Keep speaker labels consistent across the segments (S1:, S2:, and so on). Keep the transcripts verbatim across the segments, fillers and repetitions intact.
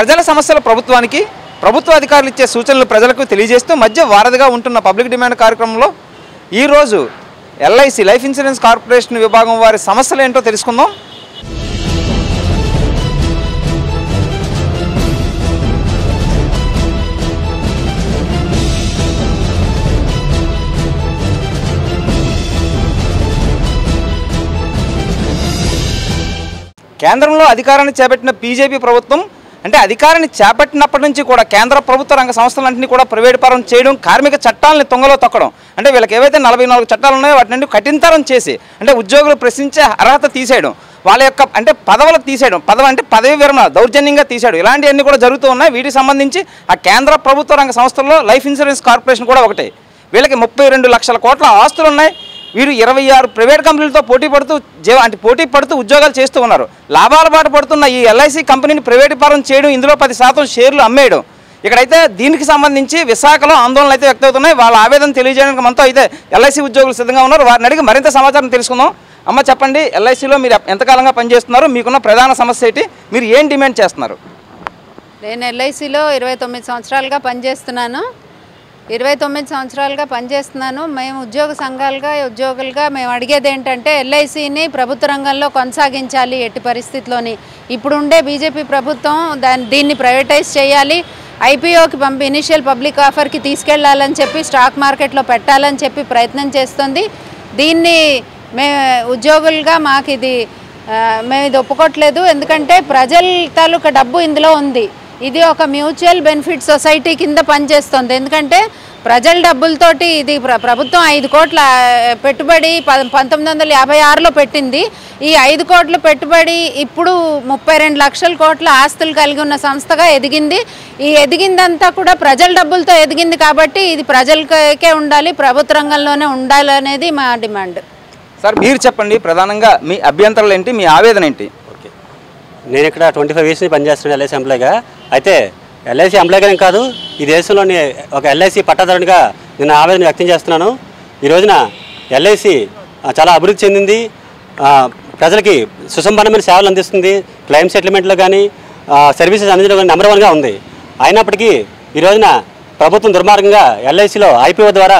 S1: ప్రజల సమస్యల ప్రభుత్వానికి, ప్రభుత్వ అధికారులు ఇచ్చే సూచనలు ప్రజలకు తెలియజేస్తూ మధ్య వారధిగా ఉంటున్న పబ్లిక్ డిమాండ్ కార్యక్రమంలో ఈరోజు ఎల్ఐసి లైఫ్ ఇన్సూరెన్స్ కార్పొరేషన్ విభాగం వారి సమస్యలు ఏంటో తెలుసుకుందాం. కేంద్రంలో అధికారాన్ని చేపట్టిన బీజేపీ ప్రభుత్వం అంటే అధికారాన్ని చేపట్టినప్పటి నుంచి కూడా కేంద్ర ప్రభుత్వ రంగ సంస్థలన్నింటినీ కూడా ప్రైవేట్ పరం చేయడం, కార్మిక చట్టాలని తొంగలో తొక్కడం, అంటే వీళ్ళకి ఏవైతే నలభై నాలుగు చట్టాలు ఉన్నాయో వాటి నుండి కఠినతరం చేసి అంటే ఉద్యోగులు ప్రశ్నించే అర్హత తీసేయడం, వాళ్ళ యొక్క అంటే పదవులకు తీసేయడం, పదవి అంటే పదవి విరమణ దౌర్జన్యంగా తీసేయడం, ఇలాంటివన్నీ కూడా జరుగుతూ ఉన్నాయి. వీటికి సంబంధించి ఆ కేంద్ర ప్రభుత్వ రంగ సంస్థల్లో లైఫ్ ఇన్సూరెన్స్ కార్పొరేషన్ కూడా ఒకటే. వీళ్ళకి ముప్పై రెండు లక్షల కోట్ల ఆస్తులు ఉన్నాయి. వీరు ఇరవై ఆరు ప్రైవేట్ కంపెనీలతో పోటీ పడుతూ జీవ అంటే పోటీ పడుతూ ఉద్యోగాలు చేస్తూ ఉన్నారు. లాభాల బాట పడుతున్న ఈ ఎల్ఐసి కంపెనీని ప్రైవేట్ పరం చేయడం, ఇందులో పది శాతం షేర్లు అమ్మేయడం. ఇక్కడైతే దీనికి సంబంధించి విశాఖలో ఆందోళనలు అయితే వ్యక్తమవుతున్నాయి. వాళ్ళ ఆవేదన తెలియజేయడానికి మనతో అయితే ఎల్ఐసి ఉద్యోగులు సిద్ధంగా ఉన్నారు. వారిని అడిగి మరింత సమాచారం తెలుసుకుందాం. అమ్మ చెప్పండి, ఎల్ఐసిలో మీరు ఎంతకాలంగా పనిచేస్తున్నారు? మీకున్న ప్రధాన సమస్య ఏంటి? మీరు ఏం డిమాండ్ చేస్తున్నారు?
S2: నేను ఎల్ఐసిలో ఇరవై తొమ్మిది సంవత్సరాలుగా పనిచేస్తున్నాను. ఇరవై తొమ్మిది సంవత్సరాలుగా పనిచేస్తున్నాను. మేము ఉద్యోగ సంఘాలుగా ఉద్యోగులుగా మేము అడిగేది ఏంటంటే ఎల్ఐసిని ప్రభుత్వ రంగంలో కొనసాగించాలి ఎట్టి పరిస్థితిలోని. ఇప్పుడు ఉండే బీజేపీ ప్రభుత్వం దాన్ని దీన్ని ప్రైవేటైజ్ చేయాలి, ఐపీఓకి పంపి ఇనిషియల్ పబ్లిక్ ఆఫర్కి తీసుకెళ్లాలని చెప్పి స్టాక్ మార్కెట్లో పెట్టాలని చెప్పి ప్రయత్నం చేస్తుంది. దీన్ని మే ఉద్యోగులుగా మాకు ఇది మేము ఇది ఒప్పుకోవట్లేదు. ఎందుకంటే ప్రజల తాలూకా డబ్బు ఇందులో ఉంది. ఇది ఒక మ్యూచువల్ బెనిఫిట్ సొసైటీ కింద పనిచేస్తుంది. ఎందుకంటే ప్రజల డబ్బులతోటి ఇది ప్రభుత్వం ఐదు కోట్ల పెట్టుబడి పంతొమ్మిది వందల యాభై ఆరులో పెట్టింది. ఈ ఐదు కోట్ల పెట్టుబడి ఇప్పుడు ముప్పై రెండు లక్షల కోట్ల ఆస్తులు కలిగి ఉన్న సంస్థగా ఎదిగింది. ఈ ఎదిగిందంతా కూడా ప్రజల డబ్బులతో ఎదిగింది కాబట్టి ఇది ప్రజలకే ఉండాలి, ప్రభుత్వ రంగంలోనే ఉండాలి అనేది మా డిమాండ్.
S1: సార్ మీరు చెప్పండి, ప్రధానంగా మీ అభ్యంతరాలు ఏంటి, మీ ఆవేదన ఏంటి?
S3: ఓకే, నేను ఇక్కడ ట్వంటీ ఫైవ్ ఇయర్స్ పనిచేస్తున్నాను ఎల్ఐసి ఎంప్లాయ్గా. అయితే ఎల్ఐసి ఎంప్లాయ్గానే కాదు, ఈ దేశంలోని ఒక ఎల్ఐసి పట్టాదారునిగా నేను ఆవేదన వ్యక్తం చేస్తున్నాను. ఈ రోజున ఎల్ఐసి చాలా అభివృద్ధి చెందింది, ప్రజలకి సుసంపన్నమైన సేవలు అందిస్తుంది, క్లెయిమ్ సెటిల్మెంట్లో కానీ సర్వీసెస్ అందించడం కానీ నెంబర్ వన్గా ఉంది. అయినప్పటికీ ఈ రోజున ప్రభుత్వం దుర్మార్గంగా ఎల్ఐసిలో ఐపీఓ ద్వారా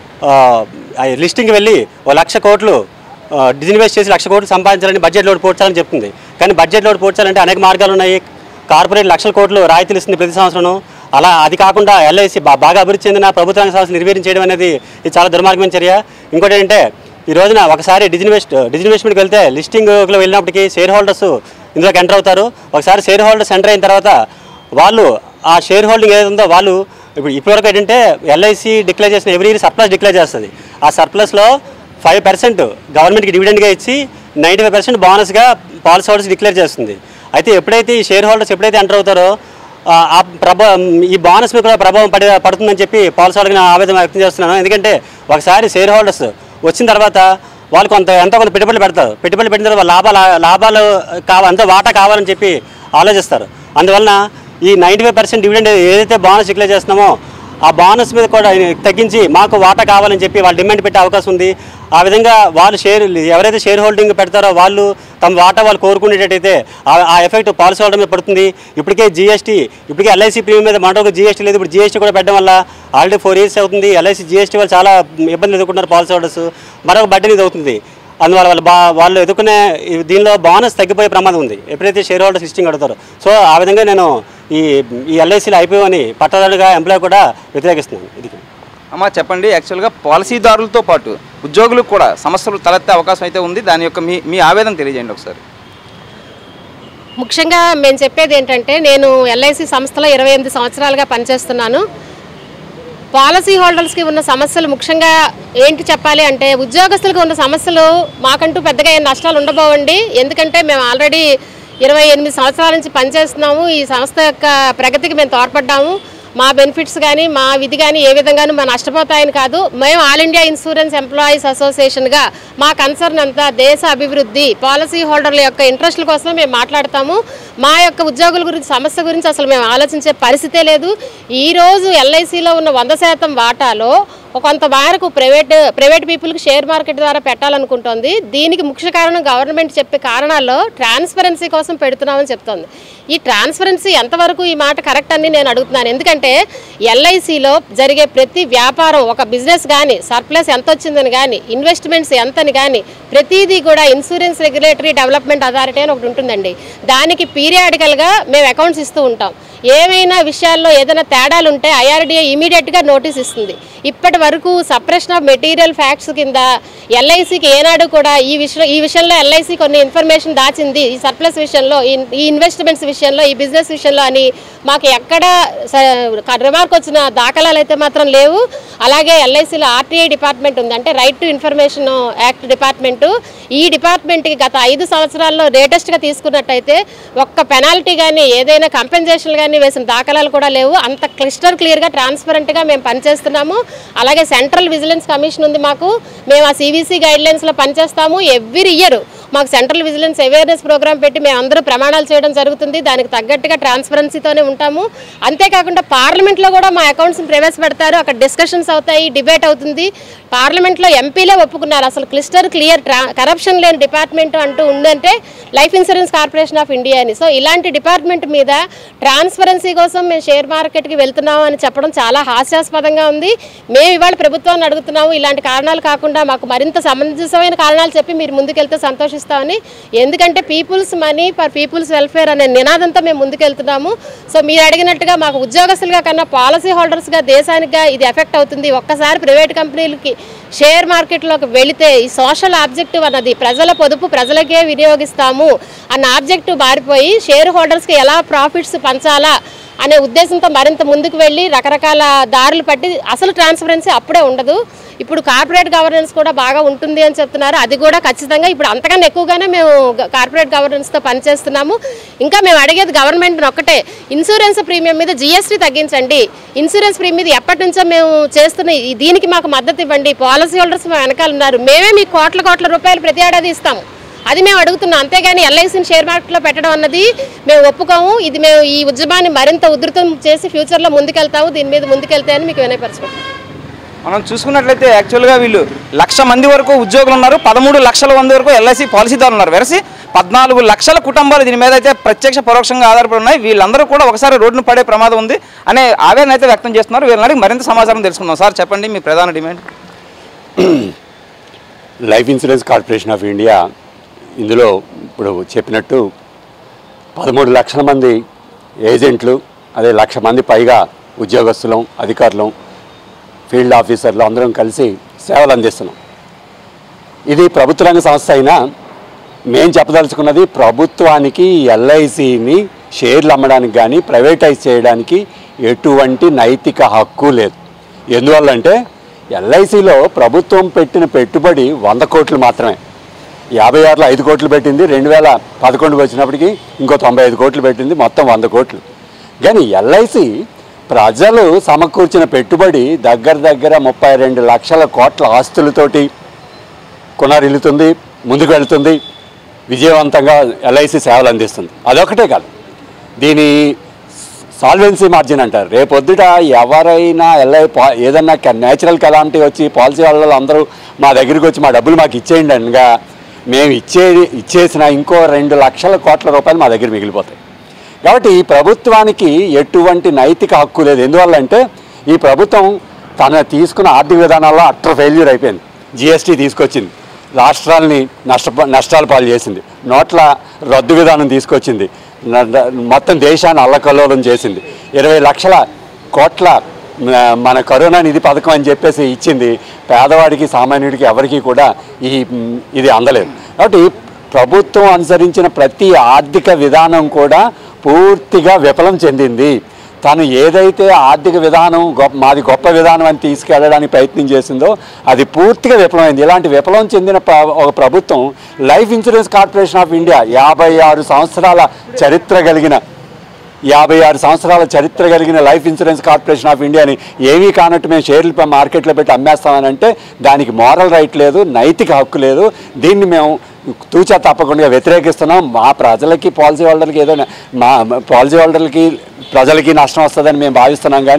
S3: లిస్టింగ్కి వెళ్ళి ఓ లక్ష కోట్లు డిజిన్వెస్ట్ చేసి లక్ష కోట్లు సంపాదించాలని బడ్జెట్ లోడ్ పోడ్చాలని చెప్తుంది. కానీ బడ్జెట్ లోడ్ పోడ్చాలంటే అనేక మార్గాలు ఉన్నాయి. కార్పొరేట్ లక్షల కోట్లు రాయితీలు ఇస్తుంది ప్రతి సంవత్సరం. అలా అది కాకుండా ఎల్ఐసి బాగా అభివృద్ధి చెందిన ప్రభుత్వ రంగ సంస్థలు నిర్వీర్యం చేయడం అనేది ఇది చాలా దుర్మార్గమైన చర్య. ఇంకోటి ఏంటంటే ఈ రోజున ఒకసారి డిజిన్వెస్ట్ డిజిన్వెస్ట్మెంట్కి వెళ్తే లిస్టింగ్లో వెళ్ళినప్పటికీ షేర్ హోల్డర్స్ ఇందులోకి ఎంటర్ అవుతారు. ఒకసారి షేర్ హోల్డర్స్ ఎంటర్ అయిన తర్వాత వాళ్ళు ఆ షేర్ హోల్డింగ్ ఏదైతే ఉందో వాళ్ళు ఇప్పుడు ఇప్పటివరకు ఏంటంటే ఎల్ఐసి డిక్లేర్ చేసిన ఎవ్రీ ఇయర్ సర్ప్లస్ డిక్లేర్ చేస్తుంది. ఆ సర్ప్లస్లో ఫైవ్ పర్సెంట్ గవర్నమెంట్కి డివిడెండ్గా ఇచ్చి నైంటీ ఫైవ్ పర్సెంట్ బోనస్గా పాలసీ హోల్డర్స్ డిక్లేర్ చేస్తుంది. అయితే ఎప్పుడైతే ఈ షేర్ హోల్డర్స్ ఎప్పుడైతే ఎంటర్ అవుతారో ఆ ప్రభా ఈ బోనస్ మీద కూడా ప్రభావం పడి పడుతుందని చెప్పి పాలసీ హోల్డర్కి నేను ఆవేదన వ్యక్తం చేస్తున్నాను. ఎందుకంటే ఒకసారి షేర్ హోల్డర్స్ వచ్చిన తర్వాత వాళ్ళు కొంత ఎంతో కొంత పెట్టుబడులు పెడతారు. పెట్టుబడులు పెట్టిన తర్వాత లాభాలు లాభాలు కావాలి అంత వాటా కావాలని చెప్పి ఆలోచిస్తారు. అందువలన ఈ నైంటీ ఫైవ్ పర్సెంట్ డివిడెండ్ ఏదైతే బోనస్ డిక్లేర్ చేస్తున్నామో ఆ బోనస్ మీద కూడా తగ్గించి మాకు వాటా కావాలని చెప్పి వాళ్ళు డిమాండ్ పెట్టే అవకాశం ఉంది. ఆ విధంగా వాళ్ళు షేర్ ఎవరైతే షేర్ హోల్డింగ్ పెడతారో వాళ్ళు తమ వాటా వాళ్ళు కోరుకునేటట్టయితే ఆ ఎఫెక్ట్ పాలసీ హోల్డర్ మీద పడుతుంది. ఇప్పటికే జీఎస్టీ ఇప్పటికే ఎల్ఐసి ప్రీమియం మీద మనకు జీఎస్టీ లేదు. ఇప్పుడు జీఎస్టీ కూడా పెట్టడం వల్ల ఆల్రెడీ ఫోర్ ఇయర్స్ అవుతుంది. ఎల్ఐసి జీఎస్టీ వాళ్ళు చాలా ఇబ్బందులు ఎదుర్కొంటున్నారు పాలసీ హోల్డర్స్. మరొక బడ్డీ ఇది అవుతుంది. అందువల్ల వాళ్ళు బా వాళ్ళు ఎదుర్కొనే దీనిలో బోనస్ తగ్గిపోయే ప్రమాదం ఉంది ఎప్పుడైతే షేర్ హోల్డర్స్ లిస్టింగ్ అడుగుతారో. సో ఆ విధంగా నేను ఈ ఈ ఎల్ఐసీలో ఐపీఓని పట్టాదారుగా ఎంప్లాయ్ కూడా వ్యతిరేకిస్తున్నాను. ఇది
S1: అమ్మ చెప్పండి, యాక్చువల్గా పాలసీదారులతో పాటు ఉద్యోగులకు కూడా సమస్యలు తలెత్తే అవకాశం అయితే ఉంది. దాని యొక్క మీ మీ ఆవేదన తెలియజేయండి ఒకసారి.
S4: ముఖ్యంగా మేము చెప్పేది ఏంటంటే నేను ఎల్ఐసి సంస్థలో ఇరవై ఎనిమిది సంవత్సరాలుగా పనిచేస్తున్నాను. పాలసీ హోల్డర్స్కి ఉన్న సమస్యలు ముఖ్యంగా ఏంటి చెప్పాలి అంటే ఉద్యోగస్తులకు ఉన్న సమస్యలు మాకంటూ పెద్దగా ఏం నష్టాలు ఉండబోవండి. ఎందుకంటే మేము ఆల్రెడీ ఇరవై ఎనిమిది సంవత్సరాల నుంచి పనిచేస్తున్నాము. ఈ సంస్థ యొక్క ప్రగతికి మేము తోడ్పడ్డాము. మా బెనిఫిట్స్ కానీ మా విధి కానీ ఏ విధంగానూ మా నష్టపోతాయని కాదు. మేము ఆల్ ఇండియా ఇన్సూరెన్స్ ఎంప్లాయీస్ అసోసియేషన్గా మా కన్సర్న్ అంతా దేశ అభివృద్ధి, పాలసీ హోల్డర్ల యొక్క ఇంట్రెస్ట్ల కోసమే మేము మాట్లాడతాము. మా యొక్క ఉద్యోగుల గురించి సమస్య గురించి అసలు మేము ఆలోచించే పరిస్థితే లేదు. ఈరోజు ఎల్ఐసిలో ఉన్న వంద శాతం వాటాలో కొంత మేరకు ప్రైవేట్ ప్రైవేట్ పీపుల్కి షేర్ మార్కెట్ ద్వారా పెట్టాలనుకుంటోంది. దీనికి ముఖ్య కారణం గవర్నమెంట్ చెప్పే కారణాల్లో ట్రాన్స్పరెన్సీ కోసం పెడుతున్నామని చెప్తోంది. ఈ ట్రాన్స్పరెన్సీ ఎంతవరకు ఈ మాట కరెక్ట్ అని నేను అడుగుతున్నాను. ఎందుకంటే ఎల్ఐసిలో జరిగే ప్రతి వ్యాపారం, ఒక బిజినెస్ కానీ సర్ప్లస్ ఎంత వచ్చిందని కానీ ఇన్వెస్ట్మెంట్స్ ఎంతని కానీ ప్రతిదీ కూడా ఇన్సూరెన్స్ రెగ్యులేటరీ డెవలప్మెంట్ అథారిటీ అని ఒకటి ఉంటుందండి. దానికి పీరియాడికల్గా మేము అకౌంట్స్ ఇస్తూ ఉంటాం. ఏమైనా విషయాల్లో ఏదైనా తేడాలు ఉంటే ఐఆర్డీఏ ఇమీడియట్గా నోటీస్ ఇస్తుంది. ఇప్పటి వరకు సప్రెషన్ ఆఫ్ మెటీరియల్ ఫ్యాక్ట్స్ కింద ఎల్ఐసికి ఏనాడు కూడా ఈ విషయం ఈ విషయంలో ఎల్ఐసి కొన్ని ఇన్ఫర్మేషన్ దాచింది ఈ సర్ప్లస్ విషయంలో, ఈ ఇన్వెస్ట్మెంట్స్ విషయంలో, ఈ బిజినెస్ విషయంలో అని మాకు ఎక్కడ రిమార్క్ వచ్చిన దాఖలాలు అయితే మాత్రం లేవు. అలాగే ఎల్ఐసిలో ఆర్టీఐ డిపార్ట్మెంట్ ఉంది, అంటే right to information act department. ఈ డిపార్ట్మెంట్కి గత ఐదు సంవత్సరాల్లో లేటెస్ట్గా తీసుకున్నట్టయితే ఒక్క పెనాల్టీ కానీ ఏదైనా కంపెన్సేషన్ కానీ వేసిన దాఖలాలు కూడా లేవు. అంత క్లిస్టర్ క్లియర్గా ట్రాన్స్పరెంట్గా మేము పనిచేస్తున్నాము. అలాగే సెంట్రల్ విజిలెన్స్ కమిషన్ ఉంది మాకు. మేము ఆ సివిసి గైడ్లైన్స్లో పనిచేస్తాము. ఎవ్రీ ఇయర్ మాకు సెంట్రల్ విజిలెన్స్ అవేర్నెస్ ప్రోగ్రామ్ పెట్టి మేము అందరూ ప్రమాణాలు చేయడం జరుగుతుంది. దానికి తగ్గట్టుగా ట్రాన్స్పరెన్సీతోనే ఉంటాము. అంతేకాకుండా పార్లమెంట్లో కూడా మా అకౌంట్స్ని ప్రవేశపెడతారు. అక్కడ డిస్కషన్స్ అవుతాయి, డిబేట్ అవుతుంది. పార్లమెంట్లో ఎంపీలే ఒప్పుకున్నారు అసలు క్లిస్టర్ క్లియర్ ట్రా కరప్షన్ లేని డిపార్ట్మెంట్ అంటూ ఉందంటే life insurance corporation of India అని. సో ఇలాంటి డిపార్ట్మెంట్ మీద ట్రాన్స్పరెన్సీ కోసం మేము షేర్ మార్కెట్కి వెళ్తున్నాము అని చెప్పడం చాలా హాస్యాస్పదంగా ఉంది. మేము ఇవాళ ప్రభుత్వాన్ని అడుగుతున్నాము, ఇలాంటి కారణాలు కాకుండా మాకు మరింత సమంజసమైన కారణాలు చెప్పి మీరు ముందుకెళ్తే సంతోషిస్తామని. ఎందుకంటే people's money for people's welfare అనే నినాదంతో మేము ముందుకెళ్తున్నాము. సో మీరు అడిగినట్టుగా మాకు ఉద్యోగస్తులుగా కన్నా పాలసీ హోల్డర్స్గా దేశానికిగా ఇది ఎఫెక్ట్ అవుతుంది. ఒక్కసారి ప్రైవేట్ కంపెనీలకి షేర్ మార్కెట్లోకి వెళితే ఈ సోషల్ ఆబ్జెక్టివ్ అన్నది ప్రజల పొదుపు ప్రజలకే వినియోగిస్తాము అన్న ఆబ్జెక్టివ్ మారిపోయి షేర్ హోల్డర్స్కి ఎలా ప్రాఫిట్స్ పంచాలా అనే ఉద్దేశంతో మరింత ముందుకు వెళ్ళి రకరకాల దారులు పట్టి అసలు ట్రాన్స్పరెన్సీ అప్పుడే ఉండదు. ఇప్పుడు కార్పొరేట్ గవర్నెన్స్ కూడా బాగా ఉంటుంది అని చెప్తున్నారు. అది కూడా ఖచ్చితంగా ఇప్పుడు అంతకన్నా ఎక్కువగానే మేము కార్పొరేట్ గవర్నెన్స్తో పనిచేస్తున్నాము. ఇంకా మేము అడిగేది గవర్నమెంట్ని ఒక్కటే, ఇన్సూరెన్స్ ప్రీమియం మీద జిఎస్టీ తగ్గించండి. ఇన్సూరెన్స్ ప్రీమియం మీద ఎప్పటి నుంచో మేము చేస్తున్న దీనికి మాకు మద్దతు ఇవ్వండి. పాలసీ హోల్డర్స్ మా వెనకాల ఉన్నారు. మేమే మీకు కోట్ల కోట్ల రూపాయలు ప్రతి ఏడాది ఇస్తాము. అది మేము అడుగుతున్నాం. అంతేగాని ఎల్ఐసిని షేర్ మార్కెట్లో పెట్టడం అన్నది మేము ఒప్పుకోము. ఇది మేము ఈ ఉద్యమాన్ని మరింత ఉధృతం చేసి ఫ్యూచర్లో ముందుకెళ్తాము. దీని మీద ముందుకెళ్తాయని మీకు వినయపరచుకుంటాం.
S1: మనం చూసుకున్నట్లయితే యాక్చువల్గా వీళ్ళు లక్ష మంది వరకు ఉద్యోగులు ఉన్నారు, పదమూడు లక్షల మంది వరకు ఎల్ఐసి పాలసీదారులు ఉన్నారు. వెరసి పద్నాలుగు లక్షల కుటుంబాలు దీని మీద అయితే ప్రత్యక్ష పరోక్షంగా ఆధారపడి ఉన్నాయి. వీళ్ళందరూ కూడా ఒకసారి రోడ్డును పడే ప్రమాదం ఉంది అనే ఆవేదన అయితే వ్యక్తం చేస్తున్నారు. వీళ్ళని మరింత సమాచారం తెలుసుకుందాం. సార్ చెప్పండి, మీ ప్రధాన demand.
S5: Life insurance corporation of India ఇందులో ఇప్పుడు చెప్పినట్టు పదమూడు లక్షల మంది ఏజెంట్లు, అదే లక్ష మంది పైగా ఉద్యోగస్తులం, అధికారులం, ఫీల్డ్ ఆఫీసర్లు అందరం కలిసి సేవలు అందిస్తున్నాం. ఇది ప్రభుత్వ రంగ సంస్థ అయినా మేము చెప్పదలుచుకున్నది ప్రభుత్వానికి ఎల్ఐసిని షేర్లు అమ్మడానికి కానీ ప్రైవేటైజ్ చేయడానికి ఎటువంటి నైతిక హక్కు లేదు. ఎందువల్లంటే ఎల్ఐసిలో ప్రభుత్వం పెట్టిన పెట్టుబడి వంద కోట్లు మాత్రమే. యాభై ఆరులో ఐదు కోట్లు పెట్టింది, రెండు వేల పదకొండుకి వచ్చినప్పటికీ ఇంకో తొంభై ఐదు కోట్లు పెట్టింది, మొత్తం వంద కోట్లు. కానీ ఎల్ఐసి ప్రజలు సమకూర్చిన పెట్టుబడి దగ్గర దగ్గర ముప్పై రెండు లక్షల కోట్ల ఆస్తులతోటి కొనరిల్లుతుంది, ముందుకు వెళుతుంది, విజయవంతంగా ఎల్ఐసి సేవలు అందిస్తుంది. అదొకటే కాదు, దీని సాల్వెన్సీ మార్జిన్ అంటారు. రేపొద్దుట ఎవరైనా ఎల్ఐ ఏదన్నా నేచురల్ కెలామిటీ వచ్చి పాలసీ వాళ్ళు అందరూ మా దగ్గరికి వచ్చి మా డబ్బులు మాకు ఇచ్చేయండి అనగా మేము ఇచ్చే ఇచ్చేసిన ఇంకో రెండు లక్షల కోట్ల రూపాయలు మా దగ్గర మిగిలిపోతాయి. కాబట్టి ఈ ప్రభుత్వానికి ఎటువంటి నైతిక హక్కు లేదు. ఎందువల్ల అంటే ఈ ప్రభుత్వం తన తీసుకున్న ఆర్థిక విధానాల్లో అట్టర్ ఫెయిల్యూర్ అయిపోయింది. జిఎస్టీ తీసుకొచ్చింది, రాష్ట్రాలని నష్ట నష్టాలు పాలు చేసింది, నోట్ల రద్దు విధానం తీసుకొచ్చింది, మొత్తం దేశాన్ని అల్లకల్లోలం చేసింది, ఇరవై లక్షల కోట్ల మన కరోనా నిధి పథకం అని చెప్పేసి ఇచ్చింది. పేదవాడికి సామాన్యుడికి ఎవరికి కూడా ఈ ఇది అందలేదు. కాబట్టి ప్రభుత్వం అనుసరించిన ప్రతి ఆర్థిక విధానం కూడా పూర్తిగా విఫలం చెందింది. తను ఏదైతే ఆర్థిక విధానం గొప్ప మాది గొప్ప విధానం అని తీసుకెళ్ళడానికి ప్రయత్నం చేసిందో అది పూర్తిగా విఫలమైంది. ఇలాంటి విఫలం చెందిన ఒక ప్రభుత్వం life insurance corporation of India యాభై ఆరు సంవత్సరాల చరిత్ర కలిగిన యాభై ఆరు సంవత్సరాల చరిత్ర కలిగిన లైఫ్ ఇన్సూరెన్స్ కార్పొరేషన్ ఆఫ్ ఇండియాని ఏమీ కానట్టు మేము షేర్లు మార్కెట్లో పెట్టి అమ్మేస్తామని అంటే దానికి మోరల్ రైట్ లేదు, నైతిక హక్కు లేదు. దీన్ని మేము తూచా తప్పకుండా వ్యతిరేకిస్తున్నాం. మా ప్రజలకి పాలసీ హోల్డర్లకి ఏదో మా పాలసీ హోల్డర్లకి ప్రజలకి నష్టం వస్తుందని మేము భావిస్తున్నాం. కానీ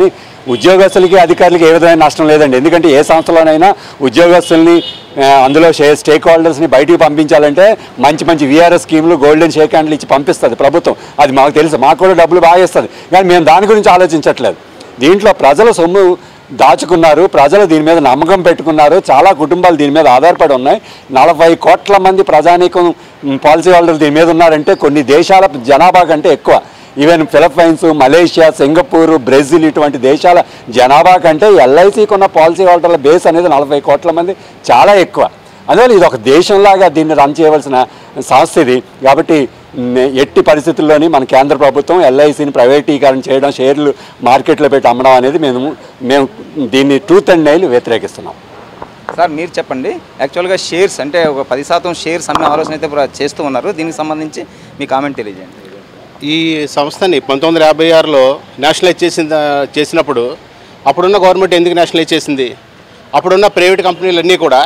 S5: ఉద్యోగస్తులకి అధికారులకి ఏ విధమైన నష్టం లేదండి. ఎందుకంటే ఏ సంస్థలోనైనా ఉద్యోగస్తుల్ని అందులో షే స్టేక్ హోల్డర్స్ని బయటికి పంపించాలంటే మంచి మంచి వీఆర్ఎస్ స్కీములు గోల్డెన్ షేక్ హ్యాండ్లు ఇచ్చి పంపిస్తుంది ప్రభుత్వం. అది మాకు తెలుసు, మాకు కూడా డబ్బులు బాగా ఇస్తుంది. కానీ మేము దాని గురించి ఆలోచించట్లేదు. దీంట్లో ప్రజల సొమ్ము దాచుకున్నారు, ప్రజలు దీని మీద నమ్మకం పెట్టుకున్నారు, చాలా కుటుంబాలు దీని మీద ఆధారపడి ఉన్నాయి. నలభై కోట్ల మంది ప్రజానీకం పాలసీ హోల్డర్లు దీని మీద ఉన్నారంటే కొన్ని దేశాల జనాభా కంటే ఎక్కువ. Even Philippines, Malaysia, Singapore, Brazil ఇటువంటి దేశాల జనాభా కంటే ఎల్ఐసికి ఉన్న పాలసీ హోల్డర్ల బేస్ అనేది నలభై కోట్ల మంది చాలా ఎక్కువ. అందువల్ల ఇది ఒక దేశంలాగా దీన్ని రన్ చేయవలసిన సంస్థ ఇది. కాబట్టి ఎట్టి పరిస్థితుల్లోని మన కేంద్ర ప్రభుత్వం ఎల్ఐసిని ప్రైవేటీకరణ చేయడం, షేర్లు మార్కెట్లో పెట్టి అమ్మడం అనేది మేము మేము దీన్ని ట్రూత్ అండ్ నైల్ వ్యతిరేకిస్తున్నాం.
S1: సార్ మీరు చెప్పండి, యాక్చువల్గా షేర్స్ అంటే ఒక పది శాతం షేర్స్ అమ్మే ఆలోచన అయితే చేస్తూ ఉన్నారు. దీనికి సంబంధించి మీ కామెంట్ తెలియజేయండి.
S6: ఈ సంస్థని పంతొమ్మిది వందల యాభై ఆరులో నేషనలైజ్ చేసిన చేసినప్పుడు అప్పుడున్న గవర్నమెంట్ ఎందుకు నేషనలైజ్ చేసింది? అప్పుడున్న ప్రైవేట్ కంపెనీలన్నీ కూడా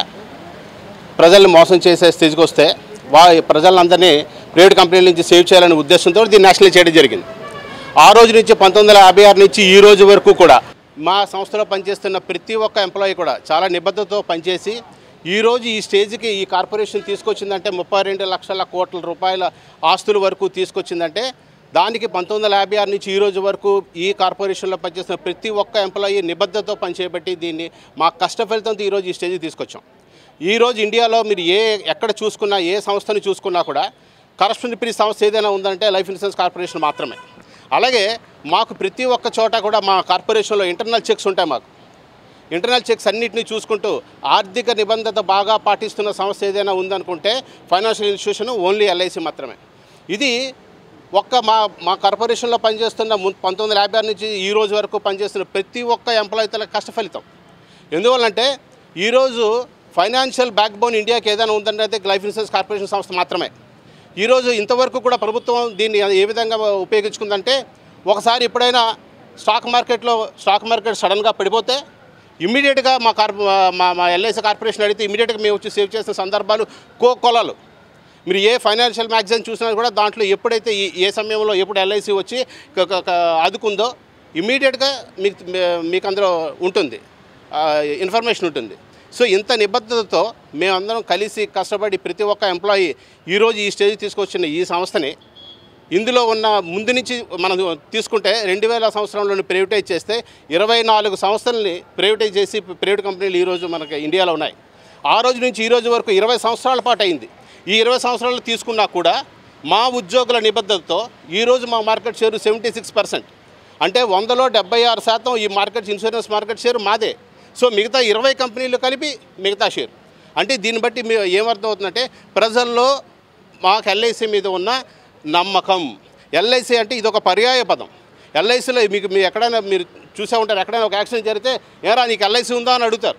S6: ప్రజల్ని మోసం చేసే స్థితికి వస్తే వా ప్రజలందరినీ ప్రైవేట్ కంపెనీల నుంచి సేవ్ చేయాలనే ఉద్దేశంతో దీన్ని నేషనలైజ్ చేయడం జరిగింది. ఆ రోజు నుంచి పంతొమ్మిది వందల యాభై ఆరు నుంచి ఈ రోజు వరకు కూడా మా సంస్థలో పనిచేస్తున్న ప్రతి ఒక్క ఎంప్లాయీ కూడా చాలా నిబద్ధతతో పనిచేసి ఈరోజు ఈ స్టేజ్కి ఈ కార్పొరేషన్ తీసుకొచ్చిందంటే ముప్పై రెండు లక్షల కోట్ల రూపాయల ఆస్తుల వరకు తీసుకొచ్చిందంటే దానికి పంతొమ్మిది వందల యాభై ఆరు నుంచి ఈ రోజు వరకు ఈ కార్పొరేషన్లో పనిచేస్తున్న ప్రతి ఒక్క ఎంప్లాయీ నిబద్ధతతో పనిచేయబట్టి దీన్ని మా కష్ట ఫలితంతో ఈరోజు ఈ స్టేజ్కి తీసుకొచ్చాం. ఈరోజు ఇండియాలో మీరు ఏ ఎక్కడ చూసుకున్నా, ఏ సంస్థని చూసుకున్నా కూడా కరప్షన్ ఫ్రీ సంస్థ ఏదైనా ఉందంటే లైఫ్ ఇన్సూరెన్స్ కార్పొరేషన్ మాత్రమే. అలాగే మాకు ప్రతి ఒక్క చోట కూడా మా కార్పొరేషన్లో ఇంటర్నల్ చెక్స్ ఉంటాయి. మాకు ఇంటర్నల్ చెక్స్ అన్నింటినీ చూసుకుంటూ ఆర్థిక నిబంధత బాగా పాటిస్తున్న సంస్థ ఏదైనా ఉందనుకుంటే ఫైనాన్షియల్ ఇన్స్టిట్యూషన్ ఓన్లీ ఎల్ఐసి మాత్రమే. ఇది ఒక్క మా మా కార్పొరేషన్లో పనిచేస్తున్న పంతొమ్మిది వందల యాభై ఆరు నుంచి ఈ రోజు వరకు పనిచేస్తున్న ప్రతి ఒక్క ఎంప్లాయీల కష్ట ఫలితం. ఎందువల్లంటే ఈరోజు ఫైనాన్షియల్ బ్యాక్ బోన్ ఇండియాకి ఏదైనా ఉందంటే లైఫ్ ఇన్సూరెన్స్ కార్పొరేషన్ సంస్థ మాత్రమే. ఈరోజు ఇంతవరకు కూడా ప్రభుత్వం దీన్ని ఏ విధంగా ఉపయోగించుకుందంటే ఒకసారి ఎప్పుడైనా స్టాక్ మార్కెట్లో స్టాక్ మార్కెట్ సడన్గా పడిపోతే ఇమ్మీడియట్గా మా కార్ప మా మా ఎల్ఐసి కార్పొరేషన్ అడిగితే ఇమ్మీడియట్గా మేము వచ్చి సేవ్ చేసిన సందర్భాలు కోకొలలు. మీరు ఏ ఫైనాన్షియల్ మ్యాగజైన్ చూసినా కూడా దాంట్లో ఎప్పుడైతే ఈ ఏ సమయంలో ఎప్పుడు ఎల్ఐసి వచ్చి ఆదుకుందో ఇమ్మీడియట్గా మీకు మీకు అందులో ఉంటుంది, ఇన్ఫర్మేషన్ ఉంటుంది. సో ఇంత నిబద్ధతతో మేమందరం కలిసి కష్టపడి ప్రతి ఒక్క ఎంప్లాయీ ఈరోజు ఈ స్టేజ్ తీసుకొచ్చిన ఈ సంస్థని ఇందులో ఉన్న ముందు నుంచి మనం తీసుకుంటే రెండు వేల సంవత్సరంలోని ప్రైవేటైజ్ చేస్తే ఇరవై నాలుగు సంస్థలని ప్రైవేటైజ్ చేసి ప్రైవేట్ కంపెనీలు ఈరోజు మనకి ఇండియాలో ఉన్నాయి. ఆ రోజు నుంచి ఈ రోజు వరకు ఇరవై సంవత్సరాల పాటు అయింది. ఈ ఇరవై సంవత్సరాలు తీసుకున్నా కూడా మా ఉద్యోగుల నిబద్ధతతో ఈరోజు మా market share seventy six percent అంటే వందలో డెబ్బై ఆరు శాతం ఈ మార్కెట్ ఇన్సూరెన్స్ మార్కెట్ షేరు మాదే. సో మిగతా ఇరవై కంపెనీలు కలిపి మిగతా షేర్. అంటే దీన్ని బట్టి మేము ఏమర్థం అవుతుందంటే ప్రజల్లో మాకు ఎల్ఐసి మీద ఉన్న నమ్మకం. ఎల్ఐసి అంటే ఇది ఒక పర్యాయ పదం. ఎల్ఐసిలో మీకు మీరు ఎక్కడైనా మీరు చూసే ఉంటారు, ఎక్కడైనా ఒక యాక్సిడెంట్ జరిగితే ఏరా నీకు ఎల్ఐసి ఉందా అని అడుగుతారు.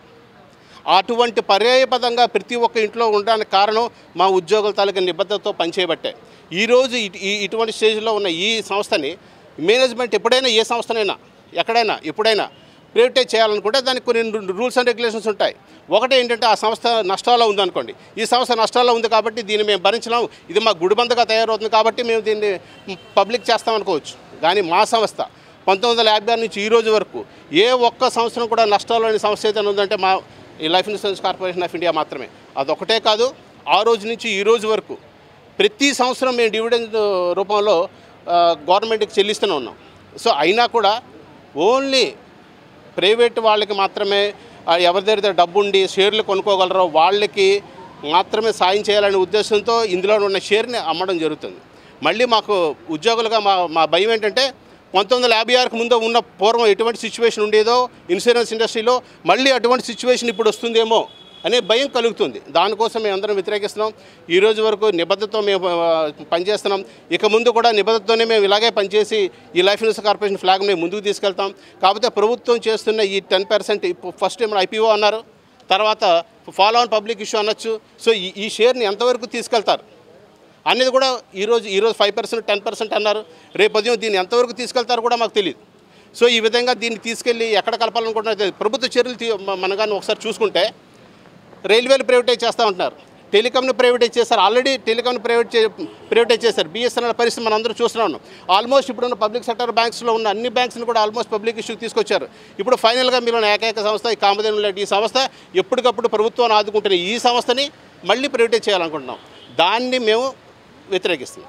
S6: అటువంటి పర్యాయ పదంగా ప్రతి ఒక్క ఇంట్లో ఉండడానికి కారణం మా ఉద్యోగుల తాలూకా నిబద్ధతతో పనిచేయబట్టే. ఈరోజు ఇటువంటి స్టేజ్లో ఉన్న ఈ సంస్థని మేనేజ్మెంట్ ఎప్పుడైనా ఏ సంస్థనైనా ఎక్కడైనా ఎప్పుడైనా ప్రైవేటైజ్ చేయాలనుకుంటే దానికి కొన్ని రూల్స్ అండ్ రెగ్యులేషన్స్ ఉంటాయి. ఒకటి ఏంటంటే ఆ సంస్థ నష్టాల్లో ఉందనుకోండి, ఈ సంస్థ నష్టాల్లో ఉంది కాబట్టి దీన్ని మేము భరించలేము, ఇది మా గుడిబందగా తయారవుతుంది కాబట్టి మేము దీన్ని పబ్లిక్ చేస్తామనుకోవచ్చు. కానీ మా సంస్థ పంతొమ్మిది వందల యాభై ఆరు నుంచి ఈ రోజు వరకు ఏ ఒక్క సంవత్సరం కూడా నష్టాల్లోని సంస్థ ఏదైనా ఉందంటే మా ఈ life insurance corporation of India మాత్రమే. అదొకటే కాదు, ఆ రోజు నుంచి ఈ రోజు వరకు ప్రతి సంవత్సరం మేము డివిడెండ్ రూపంలో గవర్నమెంట్కి చెల్లిస్తూనే ఉన్నాం. సో అయినా కూడా ఓన్లీ ప్రైవేట్ వాళ్ళకి మాత్రమే ఎవరి దగ్గర డబ్బు ఉండి షేర్లు కొనుక్కోగలరో వాళ్ళకి మాత్రమే సాయం చేయాలనే ఉద్దేశంతో ఇందులో ఉన్న షేర్ని అమ్మడం జరుగుతుంది. మళ్ళీ మాకు ఉద్యోగులుగా మా మా భయం ఏంటంటే పంతొమ్మిది వందల యాభై ఆరుకు ముందు ఉన్న పూర్వం ఎటువంటి సిచ్యువేషన్ ఉండేదో ఇన్సూరెన్స్ ఇండస్ట్రీలో మళ్ళీ అటువంటి సిచ్యువేషన్ ఇప్పుడు వస్తుందేమో అనే భయం కలుగుతుంది. దానికోసం మేము అందరం వ్యతిరేకిస్తున్నాం. ఈ రోజు వరకు నిబద్ధతతో మేము పనిచేస్తున్నాం. ఇక ముందు కూడా నిబద్ధతతోనే మేము ఇలాగే పనిచేసి ఈ లైఫ్ ఇన్సూరెన్స్ కార్పొరేషన్ ఫ్లాగ్ మేము ముందుకు తీసుకెళ్తాం. కాకపోతే ప్రభుత్వం చేస్తున్న ఈ టెన్ పర్సెంట్ ఫస్ట్ ఏమైనా ఐపీఓ అన్నారు, తర్వాత ఫాలో ఆన్ పబ్లిక్ ఇష్యూ అనొచ్చు. సో ఈ ఈ షేర్ని ఎంతవరకు తీసుకెళ్తారు అనేది కూడా ఈరోజు ఈరోజు ఫైవ్ పర్సెంట్ టెన్ పర్సెంట్ అన్నారు. రేపు ఉదయం దీన్ని ఎంతవరకు తీసుకెళ్తారో కూడా మాకు తెలియదు. సో ఈ విధంగా దీన్ని తీసుకెళ్ళి ఎక్కడ కలపాలనుకుంటున్నారు ప్రభుత్వ చర్యలు మనం కానీ ఒకసారి చూసుకుంటే రైల్వేలు ప్రైవేటైజ్ చేస్తూ ఉంటున్నారు, టెలికామ్ని ప్రైవేటైజ్ చేశారు. ఆల్రెడీ టెలికామ్ని ప్రైవేట్ చే ప్రైవేటైజ్ చేశారు. బిఎస్ఎన్ఎల్ పరిస్థితి మనం అందరూ చూస్తున్నాం. ఆల్మోస్ట్ ఇప్పుడున్న పబ్లిక్ సెక్టర్ బ్యాంక్స్లో ఉన్న అన్ని బ్యాంక్స్ని కూడా ఆల్మోస్ట్ పబ్లిక్ ఇష్యూకి తీసుకొచ్చారు. ఇప్పుడు ఫైనల్గా మీరు ఏకైక సంస్థ ఈ కామధేను లాంటి ఈ సంస్థ ఎప్పటికప్పుడు ప్రభుత్వాన్ని ఆదుకుంటున్న ఈ సంస్థని మళ్ళీ ప్రైవేటైజ్ చేయాలనుకుంటున్నాం. దాన్ని మేము వ్యతిరేకిస్తున్నాం.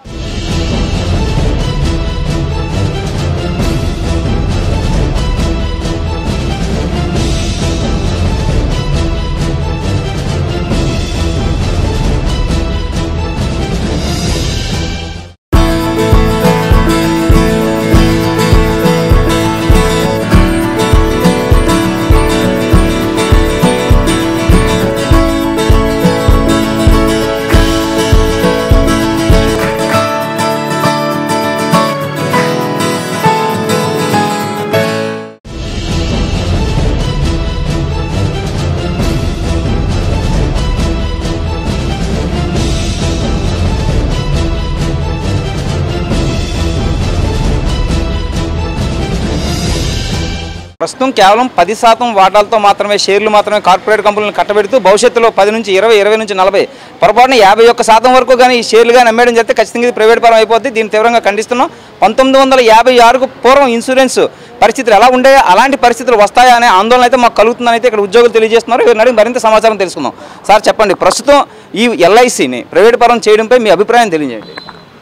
S1: ప్రస్తుతం కేవలం పది శాతం వాటాలతో మాత్రమే షేర్లు మాత్రమే కార్పొరేట్ కంపెనీలను కట్టబెడుతూ భవిష్యత్తులో పది నుంచి ఇరవై ఇరవై నుంచి నలభై పొరపాటున యాభై ఒక్క శాతం వరకు కానీ ఈ షేర్లుగా నమ్మేయడం చేస్తే ఖచ్చితంగా ఇది ప్రైవేట్ పరం అయిపోద్ది. దీన్ని తీవ్రంగా ఖండిస్తున్నాం. పంతొమ్మిది వందల యాభై ఆరుకు పూర్వం ఇన్సూరెన్స్ పరిస్థితులు ఎలా ఉండే అలాంటి పరిస్థితులు వస్తాయా అనే ఆందోళన అయితే మాకు కలుగుతుందని అయితే ఇక్కడ ఉద్యోగులు తెలియజేస్తున్నారు. వీరిని అడిగి మరింత సమాచారం తెలుసుకుందాం. సార్ చెప్పండి, ప్రస్తుతం ఈ ఎల్ఐసిని ప్రైవేట్ పరం చేయడంపై మీ అభిప్రాయం తెలియజేయండి.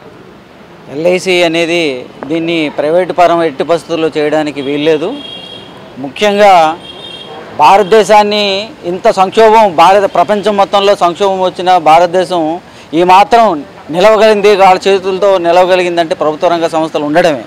S7: ఎల్ఐసి అనేది దీన్ని ప్రైవేటు పరం ఎట్టి పరిస్థితుల్లో చేయడానికి వీల్లేదు. ముఖ్యంగా భారతదేశాన్ని ఇంత సంక్షోభం భారత ప్రపంచం మొత్తంలో సంక్షోభం వచ్చిన భారతదేశం ఈ మాత్రం నిలవగలిగింది, వాళ్ళ చేతులతో నిలవగలిగిందంటే ప్రభుత్వ రంగ సంస్థలు ఉండడమే.